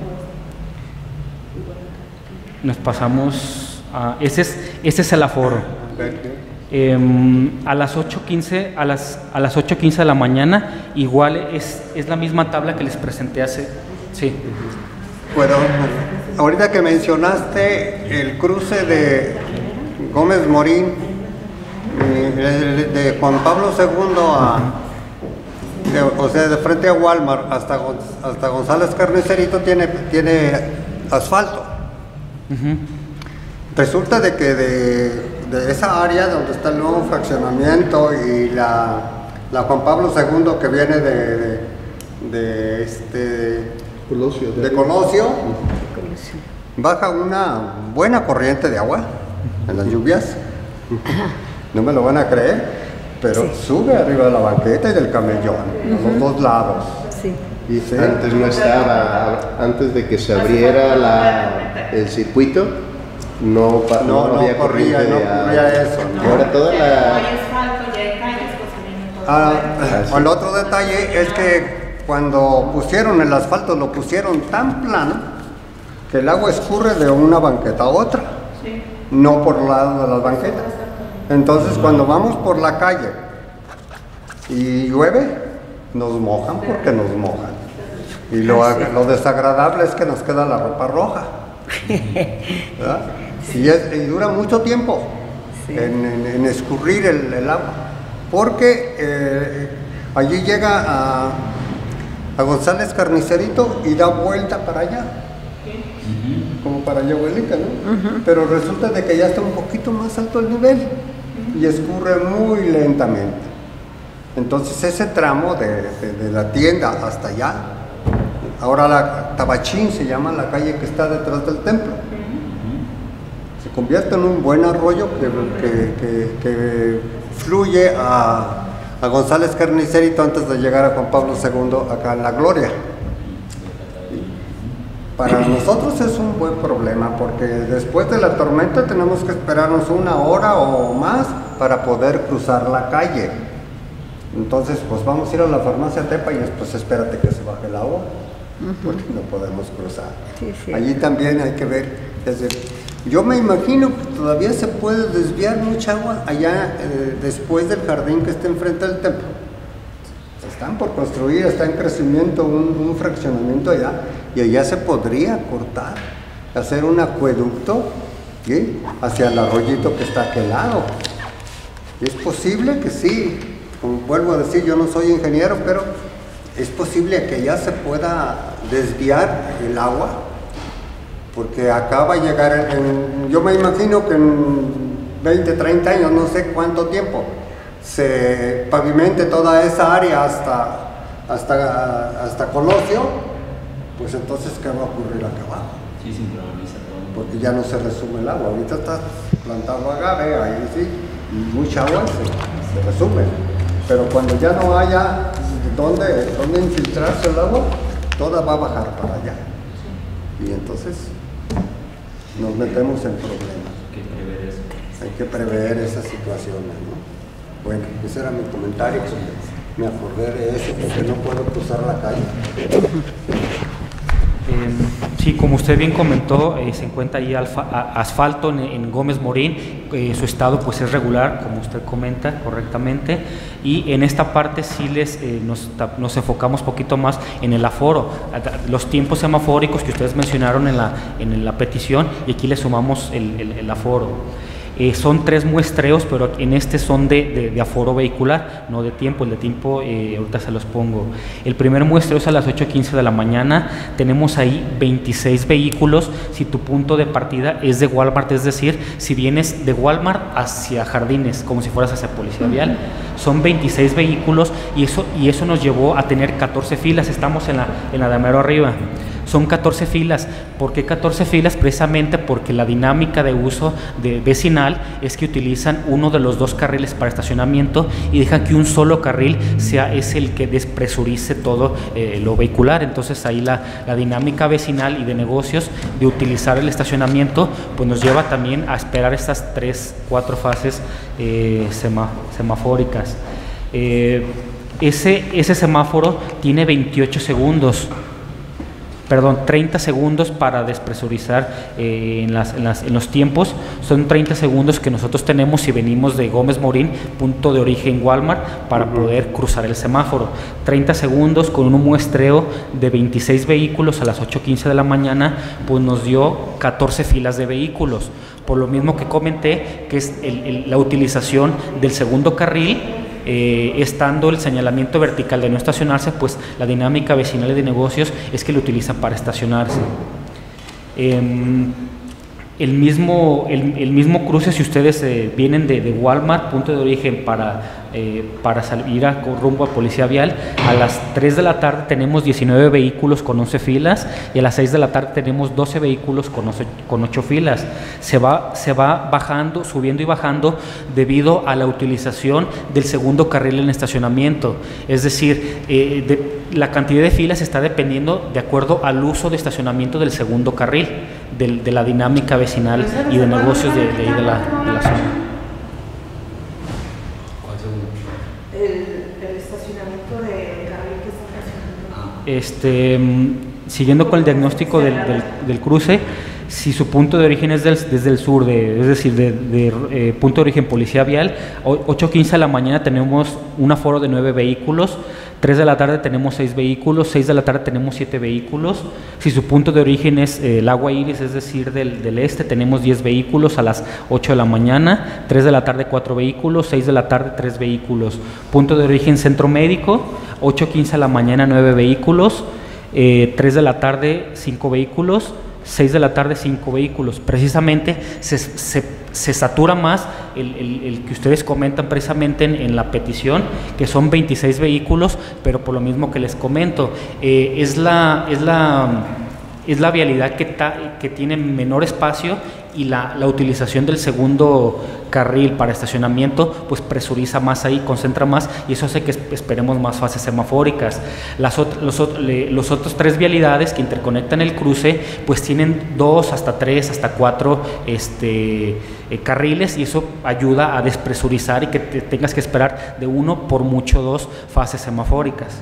Nos pasamos a, ese es, ese es el aforo. Eh, a las ocho quince a las, a las ocho quince de la mañana, igual es, es la misma tabla que les presenté hace. Sí. Bueno, ahorita que mencionaste el cruce de Gómez Morín, eh, de Juan Pablo segundo a, de, o sea, de frente a Walmart hasta, hasta González Carnicerito tiene, tiene asfalto. Uh-huh. Resulta de que de, de esa área donde está el nuevo fraccionamiento y la, la Juan Pablo segundo que viene de, de, de este Colosio, de, de Colosio, baja una buena corriente de agua en las lluvias. No me lo van a creer, pero sí, sube arriba de la banqueta y del camellón, uh-huh, a los dos lados. Sí. Y sí, antes no estaba, antes de que se abriera la, el circuito, no, no, no, no había no corría, corriente no de corría agua. eso. Y ahora toda la... Ah, el otro detalle es que cuando pusieron el asfalto, lo pusieron tan plano que el agua escurre de una banqueta a otra, sí, no por lado de las banquetas. Entonces, cuando vamos por la calle y llueve, nos mojan porque nos mojan. Y lo, lo desagradable es que nos queda la ropa roja. ¿Verdad? Y, es, y dura mucho tiempo, sí, en, en, en escurrir el, el agua. Porque eh, allí llega a, a González Carnicerito y da vuelta para allá. Como para Yahuelica, ¿no? Uh-huh. Pero resulta de que ya está un poquito más alto el nivel y escurre muy lentamente. Entonces ese tramo de, de, de la tienda hasta allá ahora la Tabachín se llama la calle que está detrás del templo. Se convierte en un buen arroyo que, que, que, que fluye a, a González Carnicerito antes de llegar a Juan Pablo segundo acá en La Gloria. Para nosotros es un buen problema porque después de la tormenta tenemos que esperarnos una hora o más para poder cruzar la calle. Entonces, pues vamos a ir a la farmacia Tepa y después espérate que se baje el agua, porque no podemos cruzar. Sí, sí. Allí también hay que ver, desde, yo me imagino que todavía se puede desviar mucha agua allá eh, después del jardín que está enfrente del templo. Se están por construir, está en crecimiento un, un fraccionamiento allá, y allá se podría cortar, hacer un acueducto, ¿sí?, hacia el arroyito que está a aquel lado. Es posible que sí. Como vuelvo a decir, yo no soy ingeniero, pero es posible que ya se pueda desviar el agua, porque acá va a llegar, en, yo me imagino que en veinte, treinta años, no sé cuánto tiempo, se pavimente toda esa área hasta, hasta, hasta Colosio, pues entonces ¿qué va a ocurrir acá abajo? Sí, sin problemas. Porque ya no se resume el agua, ahorita está plantado agave, ahí sí, y mucha agua se, se resume. Pero cuando ya no haya dónde, dónde infiltrarse el agua, toda va a bajar para allá. Y entonces nos metemos en problemas. Hay que prever eso. Hay que prever esas situaciones, ¿no? Bueno, ese era mi comentario. Me acordé de eso porque no puedo cruzar la calle. Eh, sí, como usted bien comentó, eh, se encuentra ahí alfa, a, asfalto en, en Gómez Morín, eh, su estado pues es regular, como usted comenta correctamente, y en esta parte sí les, eh, nos, nos enfocamos un poquito más en el aforo, los tiempos semafóricos que ustedes mencionaron en la, en la petición, y aquí le sumamos el, el, el aforo. Eh, son tres muestreos, pero en este son de, de, de aforo vehicular, no de tiempo. El de tiempo eh, ahorita se los pongo. El primer muestreo es a las ocho quince de la mañana. Tenemos ahí veintiséis vehículos. Si tu punto de partida es de Walmart, es decir, si vienes de Walmart hacia Jardines, como si fueras hacia Policía Vial, son veintiséis vehículos, y eso, y eso nos llevó a tener catorce filas. Estamos en la, en la de mero arriba. Son catorce filas. ¿Por qué catorce filas? Precisamente porque la dinámica de uso de vecinal es que utilizan uno de los dos carriles para estacionamiento y dejan que un solo carril sea es el que despresurice todo eh, lo vehicular. Entonces ahí la, la dinámica vecinal y de negocios de utilizar el estacionamiento pues nos lleva también a esperar estas tres, cuatro fases eh, sema, semafóricas. Eh, ese, ese semáforo tiene veintiocho segundos. Perdón, treinta segundos para despresurizar eh, en, las, en, las, en los tiempos. Son treinta segundos que nosotros tenemos si venimos de Gómez Morín, punto de origen Walmart, para uh-huh. poder cruzar el semáforo. treinta segundos con un muestreo de veintiséis vehículos a las ocho quince de la mañana, pues nos dio catorce filas de vehículos. Por lo mismo que comenté, que es el, el, la utilización del segundo carril. Eh, estando el señalamiento vertical de no estacionarse, pues la dinámica vecinal y de negocios es que lo utilizan para estacionarse. Eh, el, mismo, el, el mismo cruce, si ustedes eh, vienen de, de Walmart, punto de origen, para, eh, para salir a, rumbo a Policía Vial, a las tres de la tarde tenemos diecinueve vehículos con once filas, y a las seis de la tarde tenemos doce vehículos con, con ocho filas. Se va, se va bajando, subiendo y bajando debido a la utilización del segundo carril en estacionamiento. Es decir, eh, de, la cantidad de filas está dependiendo de acuerdo al uso de estacionamiento del segundo carril, de, de la dinámica vecinal y de negocios de, de, de, de, la, de la zona. El, el estacionamiento de carril que está estacionando. Este, siguiendo con el diagnóstico del, del, del cruce, si su punto de origen es del, desde el sur, de, es decir, de, de eh, punto de origen Policía Vial, ocho quince de la mañana tenemos un aforo de nueve vehículos, tres de la tarde tenemos seis vehículos, seis de la tarde tenemos siete vehículos. Si su punto de origen es eh, el Agua Iris, es decir, del, del este, tenemos diez vehículos a las ocho de la mañana, tres de la tarde cuatro vehículos, seis de la tarde tres vehículos. Punto de origen Centro Médico, ocho quince de la mañana nueve vehículos, eh, tres de la tarde cinco vehículos, seis de la tarde, cinco vehículos. Precisamente se, se, se satura más el, el, el que ustedes comentan precisamente en, en la petición, que son veintiséis vehículos, pero por lo mismo que les comento, eh, es la... Es la es la vialidad que, ta, que tiene menor espacio, y la, la utilización del segundo carril para estacionamiento pues presuriza más ahí, concentra más, y eso hace que esperemos más fases semafóricas. Las ot los, ot le los otros tres vialidades que interconectan el cruce pues tienen dos hasta tres hasta cuatro este, eh, carriles, y eso ayuda a despresurizar y que te tengas que esperar de uno, por mucho dos fases semafóricas.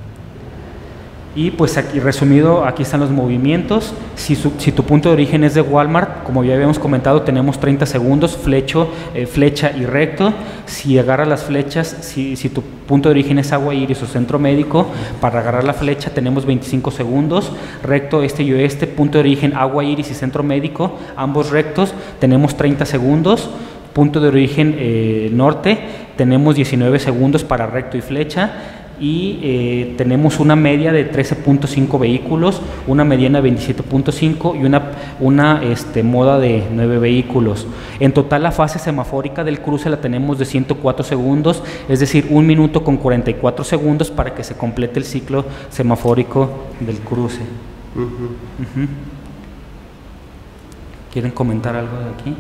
Y pues aquí resumido, aquí están los movimientos. Si, su, si tu punto de origen es de Walmart, como ya habíamos comentado, tenemos treinta segundos, flecho, eh, flecha y recto. Si agarras las flechas, si, si tu punto de origen es Agua Iris o Centro Médico, para agarrar la flecha tenemos veinticinco segundos. Recto, este y oeste, punto de origen Agua Iris y Centro Médico, ambos rectos, tenemos treinta segundos. Punto de origen eh, norte, tenemos diecinueve segundos para recto y flecha. Y eh, tenemos una media de trece punto cinco vehículos, una mediana de veintisiete punto cinco y una, una este, moda de nueve vehículos. En total la fase semafórica del cruce la tenemos de ciento cuatro segundos, es decir, un minuto con cuarenta y cuatro segundos para que se complete el ciclo semafórico del cruce. Uh-huh. Uh-huh. ¿Quieren comentar algo de aquí?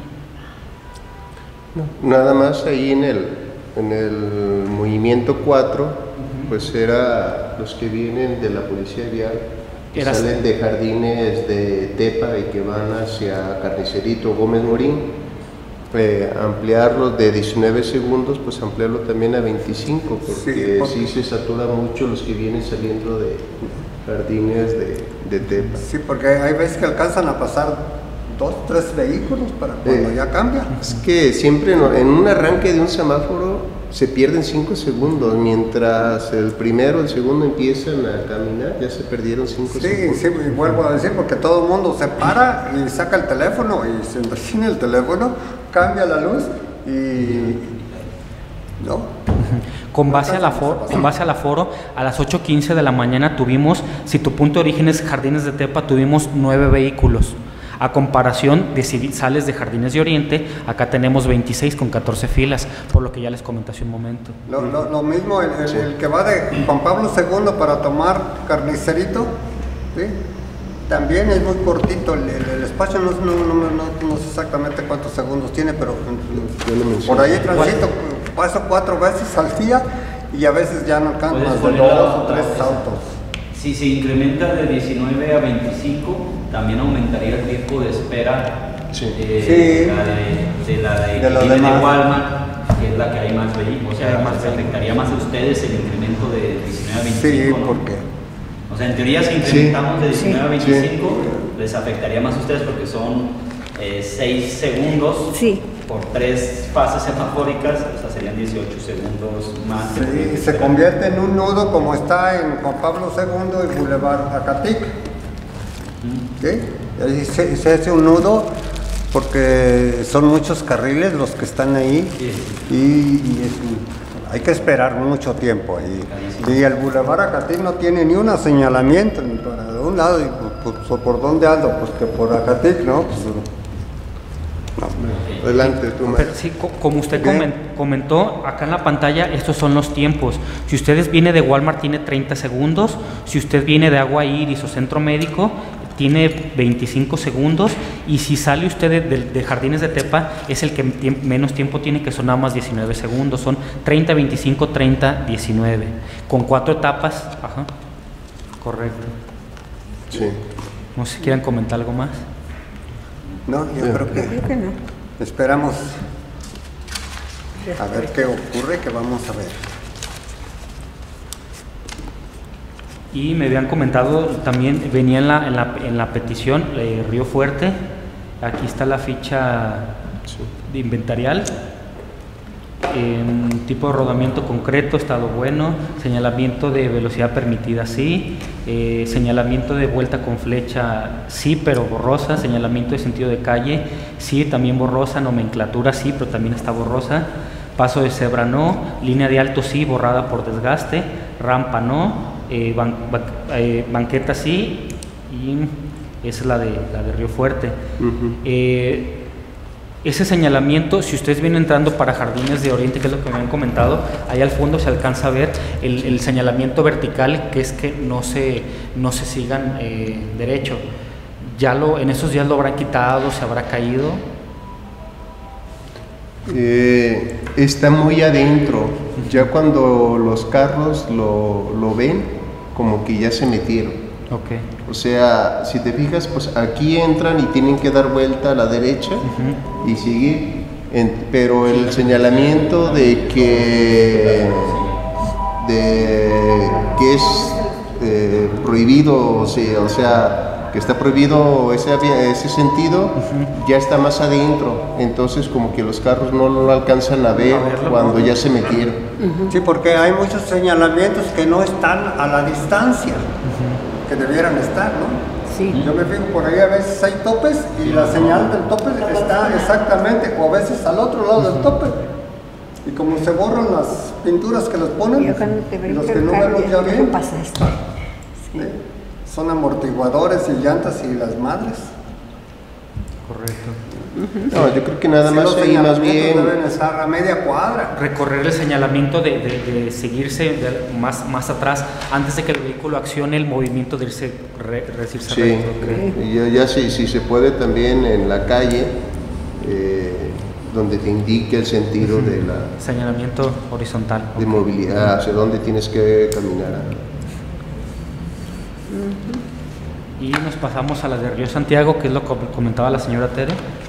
No, nada más ahí en el, en el movimiento cuatro, pues era los que vienen de la policía vial, que Era salen de Jardines de Tepa y que van hacia Carnicerito, Gómez Morín, eh, ampliarlos de diecinueve segundos, pues ampliarlo también a veinticinco, porque sí, porque sí se satura mucho los que vienen saliendo de Jardines de, de Tepa. Sí, porque hay veces que alcanzan a pasar dos, tres vehículos para cuando eh, ya cambia. Es que siempre no, en un arranque de un semáforo se pierden cinco segundos, mientras el primero, el segundo empiezan a caminar, ya se perdieron cinco sí, segundos. Sí, sí, vuelvo a decir, porque todo el mundo se para y saca el teléfono y se entretiene el teléfono, cambia la luz y... ¿no? Con base, al aforo, con base al aforo, a las ocho quince de la mañana tuvimos, si tu punto de origen es Jardines de Tepa, tuvimos nueve vehículos. A comparación de si sales de Jardines de Oriente, acá tenemos veintiséis con catorce filas, por lo que ya les comenté hace un momento. Lo, lo, lo mismo, el, el, el que va de Juan Pablo segundo para tomar Carnicerito, ¿sí? También es muy cortito, el, el, el espacio no, no, no, no, no sé exactamente cuántos segundos tiene, pero por ahí transito, paso cuatro veces al día y a veces ya no alcanzo más de dos o tres autos. Si se incrementa de diecinueve a veinticinco, también aumentaría el tiempo de espera sí. Eh, sí. La de, de la de, de, de, de, de Walmart, que es la que hay más vehículos. O sea, más, se afectaría más a ustedes el incremento de diecinueve a veinticinco. Sí, ¿no? ¿por qué? O sea, en teoría, si incrementamos sí. de diecinueve a veinticinco, sí. les afectaría más a ustedes porque son eh, seis segundos sí. por tres fases semafóricas, o sea, serían dieciocho segundos más. Sí, se convierte en un nudo como está en Juan Pablo segundo y Boulevard Acatic. ¿Sí? Ahí se, se hace un nudo porque son muchos carriles los que están ahí sí. y, y es, hay que esperar mucho tiempo ahí. Y el Boulevard Acatic no tiene ni un señalamiento ni para de un lado y por, por, por dónde ando, pues que por Acatic, ¿no? Pues, no. Adelante, tú, Pero, sí, como usted comentó, acá en la pantalla estos son los tiempos. Si usted viene de Walmart tiene treinta segundos, si usted viene de Agua Iris o Centro Médico tiene veinticinco segundos, y si sale usted de, de, de Jardines de Tepa es el que tiemp menos tiempo tiene, que son nada más diecinueve segundos, son treinta, veinticinco, treinta, diecinueve, con cuatro etapas. Ajá. Correcto. Sí. No sé si quieran comentar algo más. No, yo creo que, creo que no. Esperamos a ver qué ocurre, que vamos a ver. Y me habían comentado también, venía en la, en la, en la petición, eh, Río Fuerte, aquí está la ficha de inventarial, eh, tipo de rodamiento concreto, estado bueno, señalamiento de velocidad permitida sí, eh, señalamiento de vuelta con flecha sí, pero borrosa, señalamiento de sentido de calle sí, también borrosa, nomenclatura sí, pero también está borrosa, paso de cebra no, línea de alto sí, borrada por desgaste, rampa no, eh, ban ban eh, banqueta sí, y esa es la de, la de Río Fuerte. Ujú. Eh, ese señalamiento, si ustedes vienen entrando para Jardines de Oriente, que es lo que me han comentado, ahí al fondo se alcanza a ver el, el señalamiento vertical, que es que no se, no se sigan eh, derecho. Ya lo, en esos días lo habrán quitado, se habrá caído. Eh, está muy adentro, ya cuando los carros lo, lo ven, como que ya se metieron. Okay. O sea, si te fijas, pues aquí entran y tienen que dar vuelta a la derecha Uh-huh. y seguir, en- pero el señalamiento de que, de que es eh, prohibido, o sea, o sea, que está prohibido ese, ese sentido, Uh-huh. ya está más adentro, entonces como que los carros no lo alcanzan a ver A verlo, cuando ¿no? ya se metieron. Sí, porque hay muchos señalamientos que no están a la distancia que debieran estar, ¿no? Sí. Yo me fijo por ahí, a veces hay topes y la señal del tope está exactamente, o a veces al otro lado del tope. Y como se borran las pinturas que les ponen, Yo cuando te y los brinco que el no carro, vemos ya ¿qué bien, pasa esto? Sí. ¿eh? Son amortiguadores y llantas y las madres. Correcto. No, yo creo que nada Sí, más los ahí más señalamientos bien. deben estar a media cuadra. Recorrer el señalamiento de, de- de seguirse de- más, más atrás antes de que el vehículo accione el movimiento de irse, re, re- irse Sí, recto, ok. y ya, ya si, si se puede también en la calle, eh, donde te indique el sentido de la Señalamiento horizontal. de ok. movilidad, hacia dónde tienes que caminar. Y nos pasamos a la de Río Santiago, que es lo que comentaba la señora Tere.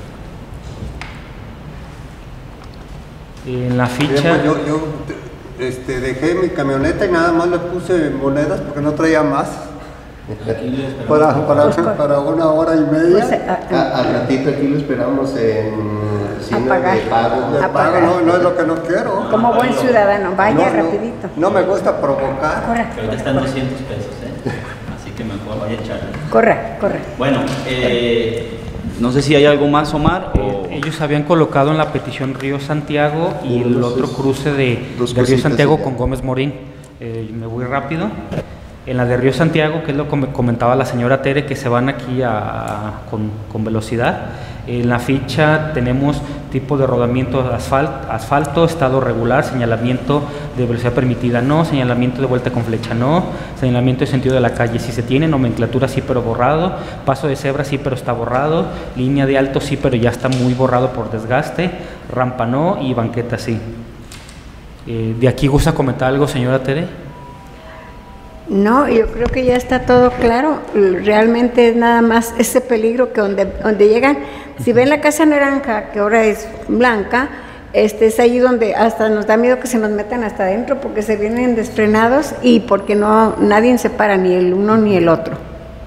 En la Bien, ficha, pues yo yo este, dejé mi camioneta y nada más le puse monedas porque no traía más. Para, para, para una hora y media. Pues, a- a- A- al ratito aquí lo esperamos en cine Apagar. de pago. De pago, no, no es lo que no quiero. como buen ciudadano, vaya No, no, rapidito. No me gusta provocar. Corre, Pero ahorita están doscientos pesos, ¿eh? Así que mejor vaya a echarle. corre, corre. Bueno, eh, no sé si hay algo más, Omar, o... eh, ellos habían colocado en la petición Río Santiago y el Dos- otro cruce de, dos de Río cositas Santiago allá. con Gómez Morín. Eh, me voy rápido. En la de Río Santiago, que es lo que me comentaba la señora Tere, que se van aquí a, con, con velocidad. En la ficha tenemos tipo de rodamiento asfalto, asfalto, estado regular, señalamiento de velocidad permitida no, señalamiento de vuelta con flecha no, señalamiento de sentido de la calle sí se tiene, nomenclatura sí pero borrado, paso de cebra sí pero está borrado, línea de alto sí pero ya está muy borrado por desgaste, rampa no y banqueta sí. Eh, ¿De aquí gusta comentar algo, señora Tere? No, yo creo que ya está todo claro. Realmente es nada más ese peligro que donde, donde llegan. Si ven la casa naranja, que ahora es blanca, este es ahí donde hasta nos da miedo que se nos metan hasta adentro porque se vienen desfrenados y porque no nadie se para, ni el uno ni el otro.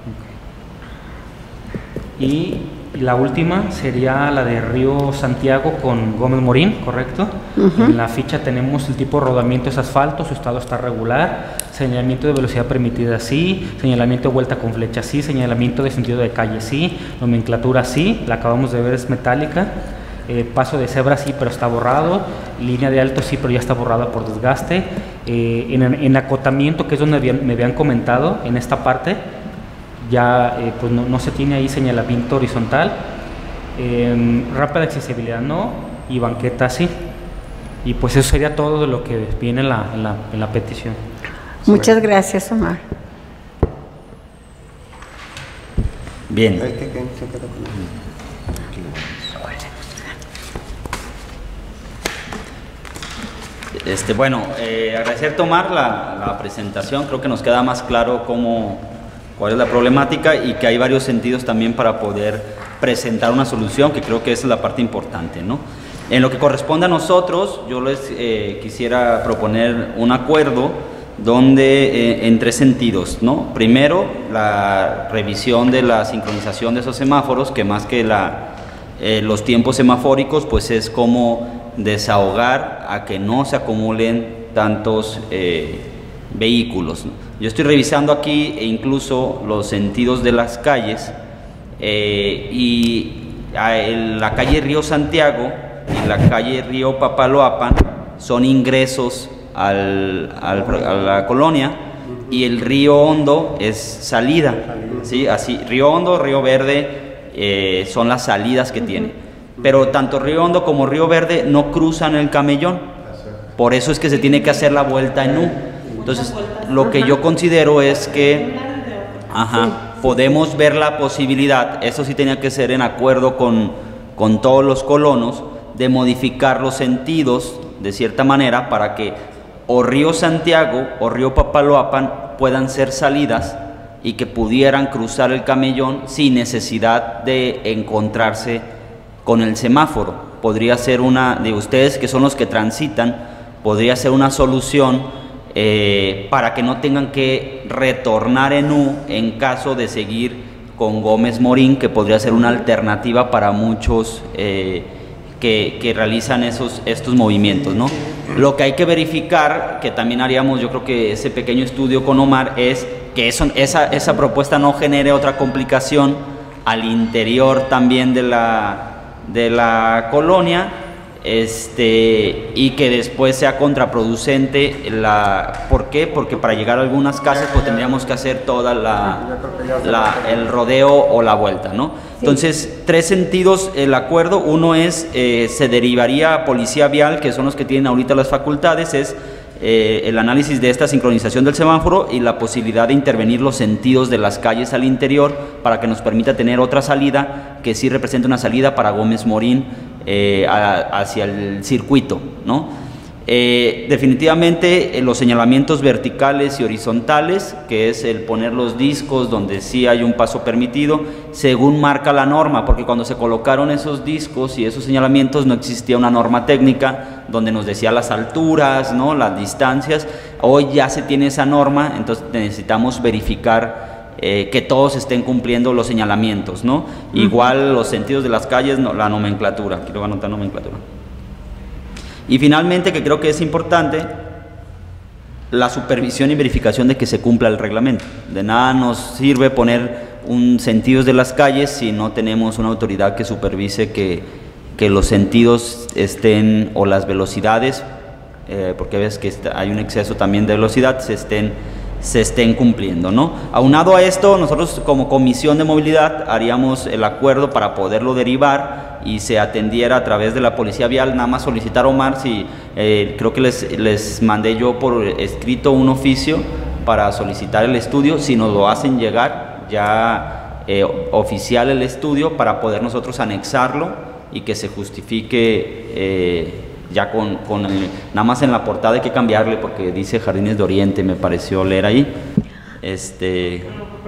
Y la última sería la de Río Santiago con Gómez Morín, ¿correcto? Ujú. En la ficha tenemos el tipo de rodamiento es asfalto, su estado está regular, señalamiento de velocidad permitida sí, señalamiento de vuelta con flecha sí, señalamiento de sentido de calle sí, nomenclatura sí, la acabamos de ver es metálica, eh, paso de cebra sí pero está borrado, línea de alto sí pero ya está borrada por desgaste, eh, en, en acotamiento que es donde habían- me habían comentado, en esta parte, ya eh, pues no, no se tiene ahí señalamiento horizontal, eh, rápida accesibilidad no y banqueta sí. Y pues eso sería todo de lo que viene en la, en la, en la petición. Muchas gracias, Omar. Bien. Ay, que- que se quedó con eso. Este, bueno, eh, agradecer Tomar la, la presentación, creo que nos queda más claro cómo, cuál es la problemática y que hay varios sentidos también para poder presentar una solución, que creo que esa es la parte importante, ¿no? En lo que corresponde a nosotros, yo les eh, quisiera proponer un acuerdo donde eh, en tres sentidos, ¿no? Primero, la revisión de la sincronización de esos semáforos, que más que la, eh, los tiempos semafóricos, pues es como desahogar a que no se acumulen tantos eh, vehículos, ¿no? Yo estoy revisando aquí e incluso los sentidos de las calles eh, y a el- la calle Río Santiago y la calle Río Papaloapan son ingresos al, al- a la colonia y el Río Hondo es salida, ¿sí? Así, Río Hondo, Río Verde eh, son las salidas que tiene, pero tanto Río Hondo como Río Verde no cruzan el Camellón, por eso es que se tiene que hacer la vuelta en U. Entonces, lo que yo considero es que ajá, podemos ver la posibilidad, eso sí tenía que ser en acuerdo con, con todos los colonos, de modificar los sentidos de cierta manera para que o Río Santiago o Río Papaloapan puedan ser salidas y que pudieran cruzar el Camellón sin necesidad de encontrarse con el semáforo. Podría ser una, de ustedes que son los que transitan, podría ser una solución eh, para que no tengan que retornar en U en caso de seguir con Gómez Morín, que podría ser una alternativa para muchos eh, que, que realizan esos, estos movimientos, ¿no? Lo que hay que verificar, que también haríamos, yo creo que ese pequeño estudio con Omar, es que eso, esa, esa propuesta no genere otra complicación al interior también de la, de la colonia, este, y que después sea contraproducente. La, ¿por qué? Porque para llegar a algunas casas pues tendríamos que hacer toda la, la el rodeo o la vuelta, ¿no? Sí. Entonces, tres sentidos el acuerdo. Uno es, eh, se derivaría a Policía Vial, que son los que tienen ahorita las facultades, es eh, el análisis de esta sincronización del semáforo y la posibilidad de intervenir los sentidos de las calles al interior para que nos permita tener otra salida que sí represente una salida para Gómez Morín eh, a, hacia el circuito, ¿no? Eh, definitivamente eh, los señalamientos verticales y horizontales, que es el poner los discos donde sí hay un paso permitido, según marca la norma, porque cuando se colocaron esos discos y esos señalamientos no existía una norma técnica donde nos decía las alturas, ¿no?, las distancias. Hoy ya se tiene esa norma, entonces necesitamos verificar eh, que todos estén cumpliendo los señalamientos, ¿no? Uh-huh. Igual los sentidos de las calles, no, la nomenclatura, quiero anotar nomenclatura. Y finalmente, que creo que es importante, la supervisión y verificación de que se cumpla el reglamento. De nada nos sirve poner un sentidos de las calles si no tenemos una autoridad que supervise que, que los sentidos estén, o las velocidades, eh, porque ves que está, hay un exceso también de velocidad, se estén, se estén cumpliendo, ¿no? Aunado a esto, nosotros como Comisión de Movilidad haríamos el acuerdo para poderlo derivar y se atendiera a través de la Policía Vial. Nada más solicitar a Omar si eh, creo que les, les mandé yo por escrito un oficio para solicitar el estudio, si nos lo hacen llegar ya eh, oficial el estudio, para poder nosotros anexarlo y que se justifique eh, ya con, con el, nada más en la portada hay que cambiarle porque dice Jardines de Oriente, me pareció leer ahí, este,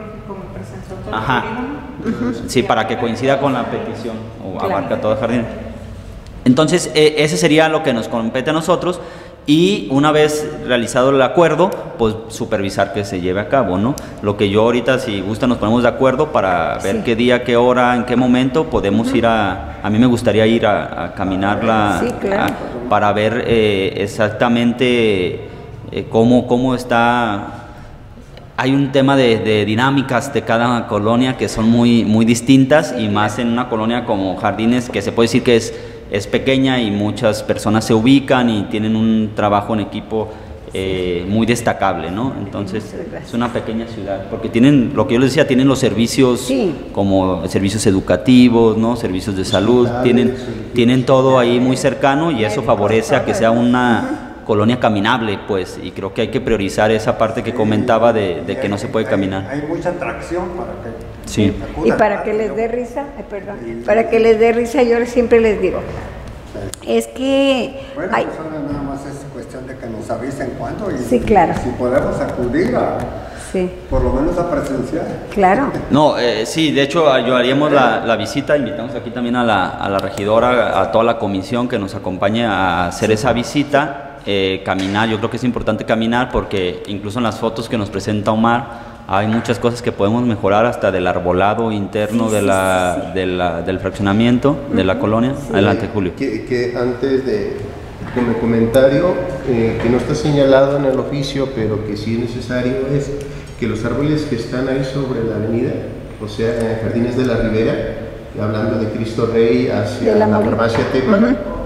ajá, sí, para que coincida con la petición o abarca todo el jardín. Entonces eh, ese sería lo que nos compete a nosotros, y una vez realizado el acuerdo, pues supervisar que se lleve a cabo, ¿no? Lo que yo ahorita, si gusta, nos ponemos de acuerdo para ver sí. qué día, qué hora, en qué momento podemos uh-huh. ir a, a mí me gustaría ir a, a caminarla, sí, claro. a, para ver eh, exactamente eh, cómo, cómo está. Hay un tema de, de dinámicas de cada colonia que son muy, muy distintas, y más en una colonia como Jardines, que se puede decir que es, es pequeña y muchas personas se ubican y tienen un trabajo en equipo eh, muy destacable, ¿no? Entonces es una pequeña ciudad, porque tienen, lo que yo les decía, tienen los servicios sí. como servicios educativos, ¿no?, servicios de salud, tienen, tienen todo ahí muy cercano, y eso favorece a que sea una colonia caminable, pues, y creo que hay que priorizar esa parte que comentaba de, de que no se puede caminar. Hay, hay mucha atracción para que... Sí. Y para que les dé risa, ay, perdón, para que les dé risa, yo siempre les digo, es que... Bueno, hay, pues ahora nada más es cuestión de que nos avisen cuándo, y sí, claro. si podemos acudir a... Sí. Por lo menos a presenciar. Claro. No, eh, sí, de hecho yo haríamos la, la visita, invitamos aquí también a la, a la regidora, a toda la comisión que nos acompañe a hacer esa visita. Eh, caminar, yo creo que es importante caminar, porque incluso en las fotos que nos presenta Omar hay muchas cosas que podemos mejorar, hasta del arbolado interno sí, de la, sí, sí. De la, del fraccionamiento uh-huh. de la colonia. Sí. Adelante, Julio. Que, que antes de como comentario, eh, que no está señalado en el oficio, pero que sí es necesario, es que los árboles que están ahí sobre la avenida, o sea, en Jardines de la Ribera, hablando de Cristo Rey hacia la, la farmacia Tepa, uh-huh.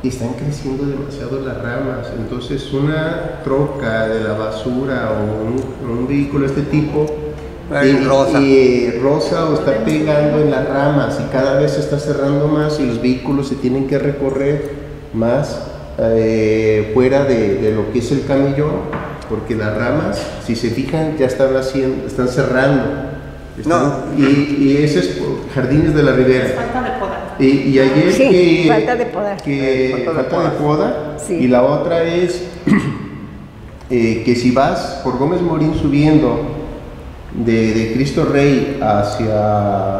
porque están creciendo demasiado las ramas. Entonces una troca de la basura o un, un vehículo de este tipo Eh, y, rosa. y rosa o está pegando en las ramas y cada vez se está cerrando más y los vehículos se tienen que recorrer más eh, fuera de, de lo que es el camellón, porque las ramas, si se fijan, ya están haciendo, están cerrando. Están- No. y, y ese es por Jardines de la Ribera. Falta de podar. Y, y ayer Sí, que, falta de podar. que Falta de falta de poda, Sí. y la otra es eh, que si vas por Gómez Morín subiendo de, de Cristo Rey hacia,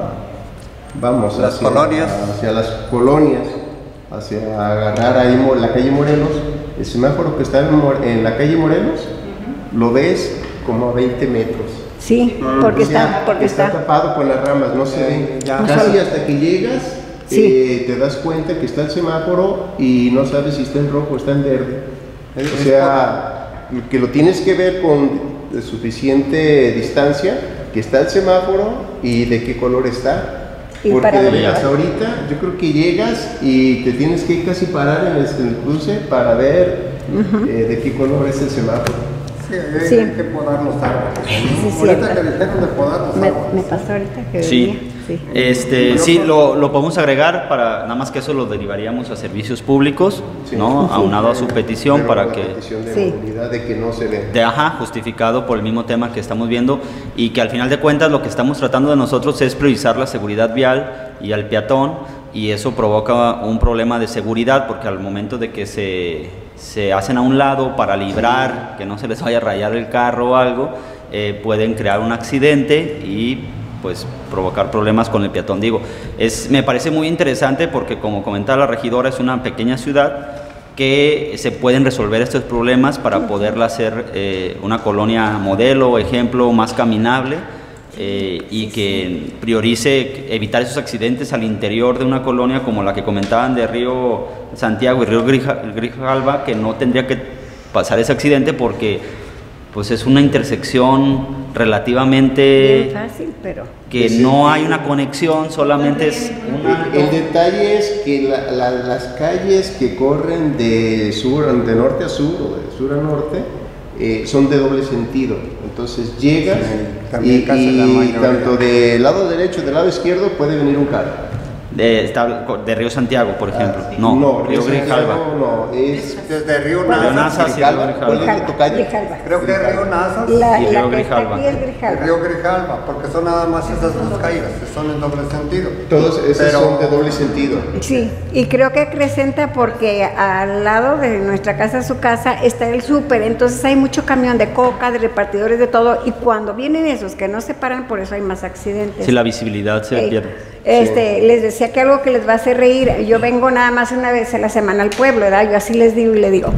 vamos, Las hacia, colonias. hacia las colonias, hacia agarrar ahí Mo- la calle Morelos, el semáforo que está en, Mor- en la calle Morelos, lo ves como a veinte metros. Sí, porque O sea, está, porque está está. tapado con las ramas, no se ve. ya. Casi hasta que llegas, Sí. eh, te das cuenta que está el semáforo y no sabes si está en rojo o está en verde. Es- O es sea, que lo tienes que ver con suficiente distancia, que está el semáforo y de qué color está. Y Porque para de dónde veras, va. ahorita yo creo que llegas y te tienes que casi parar en el, en el cruce para ver eh, de qué color es el semáforo. Sí, hay Sí. que podar los árboles. Sí, Ahorita cierto. que dijeron de podar los Me, árboles. me pasó ahorita que Sí, venía. Sí. este, sí, lo, lo podemos agregar para, nada más que eso lo derivaríamos a servicios públicos, Sí. ¿no? Aunado a su petición Pero para una que, petición de Sí. movilidad de que no se ve. de, ajá, justificado por el mismo tema que estamos viendo y que al final de cuentas lo que estamos tratando de nosotros es priorizar la seguridad vial y al peatón y eso provoca un problema de seguridad porque al momento de que se, se hacen a un lado para librar que no se les vaya a rayar el carro o algo, eh, pueden crear un accidente y pues provocar problemas con el peatón. Digo, es, me parece muy interesante porque como comentaba la regidora es una pequeña ciudad que se pueden resolver estos problemas para poderla hacer eh, una colonia modelo, ejemplo, más caminable eh, y que priorice evitar esos accidentes al interior de una colonia como la que comentaban de Río Santiago y Río Grija- Grijalva, que no tendría que pasar ese accidente porque pues es una intersección relativamente Bien fácil, pero. que Sí. no hay una conexión, solamente es una... El detalle es que la- la- las calles que corren de sur, de norte a sur o de sur a norte, eh, son de doble sentido. Entonces llegas Sí, también y, casi la y mayoría. tanto del lado derecho y del lado izquierdo puede venir un carro. De, está- de Río Santiago, por ejemplo. No, Río Grijalva. No, es Desde Río Río Nazas, Nazas y Grijalva. Río ¿Cuál es Grijalva. tu calle? Grijalva. creo que Río Nazas La, Y la Río que está Grijalva. aquí es y Grijalva. Río Grijalva, porque son nada más esas dos calles, que son en doble sentido. Todos esos Pero- son de doble sentido. Sí, y creo que acrecenta porque al lado de nuestra casa, su casa, está el súper, entonces hay mucho camión de coca, de repartidores, de todo, y cuando vienen esos que no se paran, por eso hay más accidentes. Si la visibilidad se Ey, pierde. Este, les decía que algo que les va a hacer reír, yo vengo nada más una vez a la semana al pueblo, ¿verdad? Yo así les digo y le digo,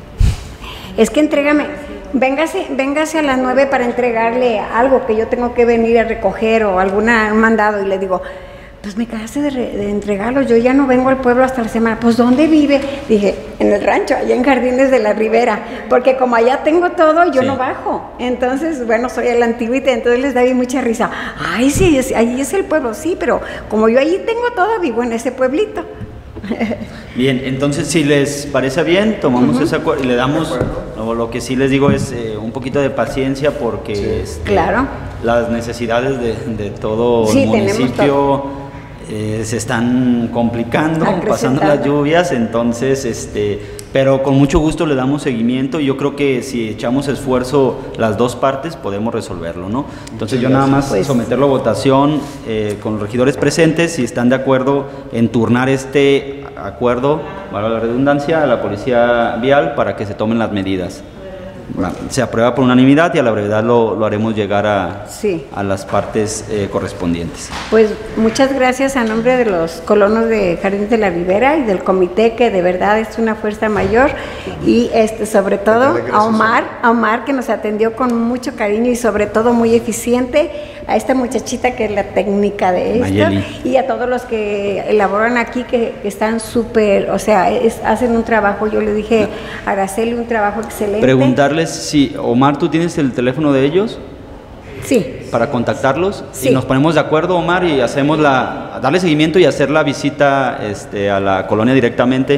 es que entrégame, véngase, véngase a las nueve para entregarle algo que yo tengo que venir a recoger o alguna un mandado, y le digo, pues me quedaste de, re- de entregarlo, yo ya no vengo al pueblo hasta la semana. Pues ¿dónde vive? Dije, en el rancho, allá en Jardines de la Ribera, porque como allá tengo todo, yo Sí. no bajo. Entonces, bueno, soy a la antigüita, entonces les da bien mucha risa. Ay, sí, es- ahí es el pueblo, sí, pero como yo allí tengo todo, vivo en ese pueblito. Bien, entonces si les parece bien, tomamos ese acuerdo y le damos, lo, lo que sí les digo es eh, un poquito de paciencia porque este, Claro. las necesidades de, de todo Sí, el tenemos municipio eh, se están complicando, Acrecentando. pasando las lluvias, entonces, este, pero con mucho gusto le damos seguimiento y yo creo que si echamos esfuerzo las dos partes podemos resolverlo, ¿no? Entonces yo nada más Pues- someterlo a votación eh, con los regidores presentes, si están de acuerdo en turnar este acuerdo, valga la redundancia, a la policía vial para que se tomen las medidas. Bueno, se aprueba por unanimidad y a la brevedad lo, lo haremos llegar a, Sí. a las partes eh, correspondientes. Pues muchas gracias a nombre de los colonos de Jardines de la Ribera y del comité, que de verdad es una fuerza mayor, y este sobre todo Dale gracias, a Omar, a Omar que nos atendió con mucho cariño y sobre todo muy eficiente, a esta muchachita que es la técnica de esto, Mayeli. y a todos los que elaboran aquí que, que están súper, o sea, es- hacen un trabajo, yo le dije a Araceli, un trabajo excelente. Preguntarles si, Omar, ¿tú tienes el teléfono de ellos Sí. para contactarlos? Sí. Y nos ponemos de acuerdo, Omar, y hacemos la, darle seguimiento y hacer la visita este, a la colonia directamente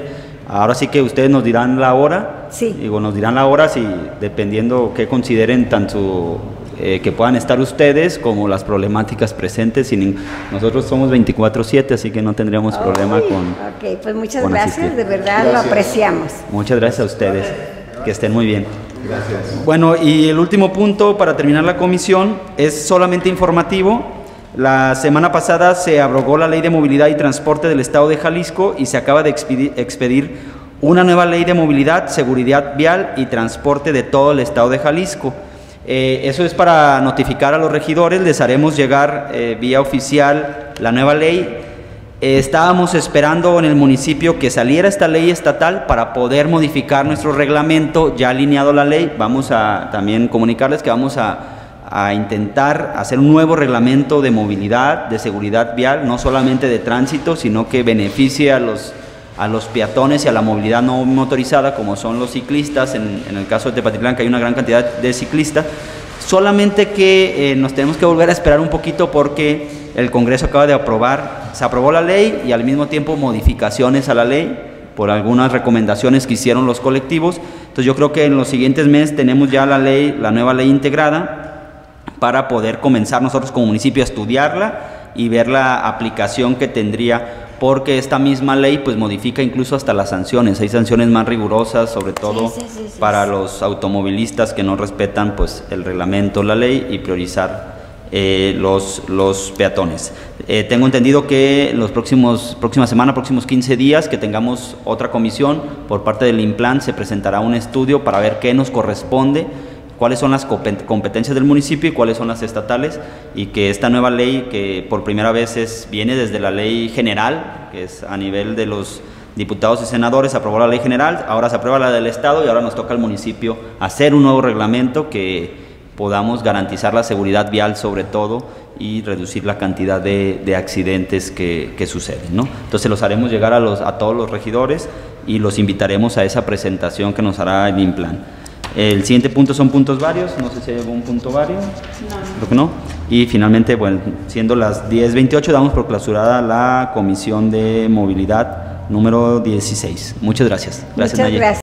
Ahora sí que ustedes nos dirán la hora. Sí. Digo, nos dirán la hora, si dependiendo qué consideren tanto eh, que puedan estar ustedes como las problemáticas presentes. Sin, nosotros somos veinticuatro siete, así que no tendríamos Ay, problema con. Ok, pues muchas con gracias, asistir. de verdad Gracias. lo apreciamos. Muchas gracias a ustedes. Que estén muy bien. Gracias. Bueno, y el último punto para terminar la comisión es solamente informativo. La semana pasada se abrogó la Ley de Movilidad y Transporte del Estado de Jalisco y se acaba de expedir, expedir una nueva Ley de Movilidad, Seguridad Vial y Transporte de todo el Estado de Jalisco. Eh, eso es para notificar a los regidores, les haremos llegar eh, vía oficial la nueva ley. Eh, estábamos esperando en el municipio que saliera esta ley estatal para poder modificar nuestro reglamento, ya alineado a la ley. Vamos a también comunicarles que vamos a, a intentar hacer un nuevo reglamento de movilidad, de seguridad vial, no solamente de tránsito, sino que beneficie a los, a los peatones y a la movilidad no motorizada, como son los ciclistas. En, en el caso de Tepatitlán, que hay una gran cantidad de ciclistas. Solamente que eh, nos tenemos que volver a esperar un poquito porque el Congreso acaba de aprobar, se aprobó la ley y al mismo tiempo modificaciones a la ley por algunas recomendaciones que hicieron los colectivos. Entonces yo creo que en los siguientes meses tenemos ya la ley, la nueva ley integrada para poder comenzar nosotros como municipio a estudiarla y ver la aplicación que tendría, porque esta misma ley pues modifica incluso hasta las sanciones. Hay sanciones más rigurosas, sobre todo Sí, sí, sí, sí, para sí. los automovilistas que no respetan pues el reglamento, la ley, y priorizar eh, los, los peatones. Eh, tengo entendido que los próximos, próxima semana, próximos quince días, que tengamos otra comisión por parte del INPLAN, se presentará un estudio para ver qué nos corresponde, cuáles son las competencias del municipio y cuáles son las estatales, y que esta nueva ley, que por primera vez es, viene desde la ley general, que es a nivel de los diputados y senadores, se aprobó la ley general, ahora se aprueba la del Estado y ahora nos toca al municipio hacer un nuevo reglamento que podamos garantizar la seguridad vial sobre todo y reducir la cantidad de, de accidentes que, que suceden, ¿no? Entonces los haremos llegar a, los, a todos los regidores y los invitaremos a esa presentación que nos hará el INPLAN. El siguiente punto son puntos varios, no sé si hay algún punto vario. No. Creo que no. Y finalmente, bueno, siendo las diez veintiocho, damos por clausurada la Comisión de Movilidad número dieciséis. Muchas gracias. Gracias, Muchas Nayeli. gracias.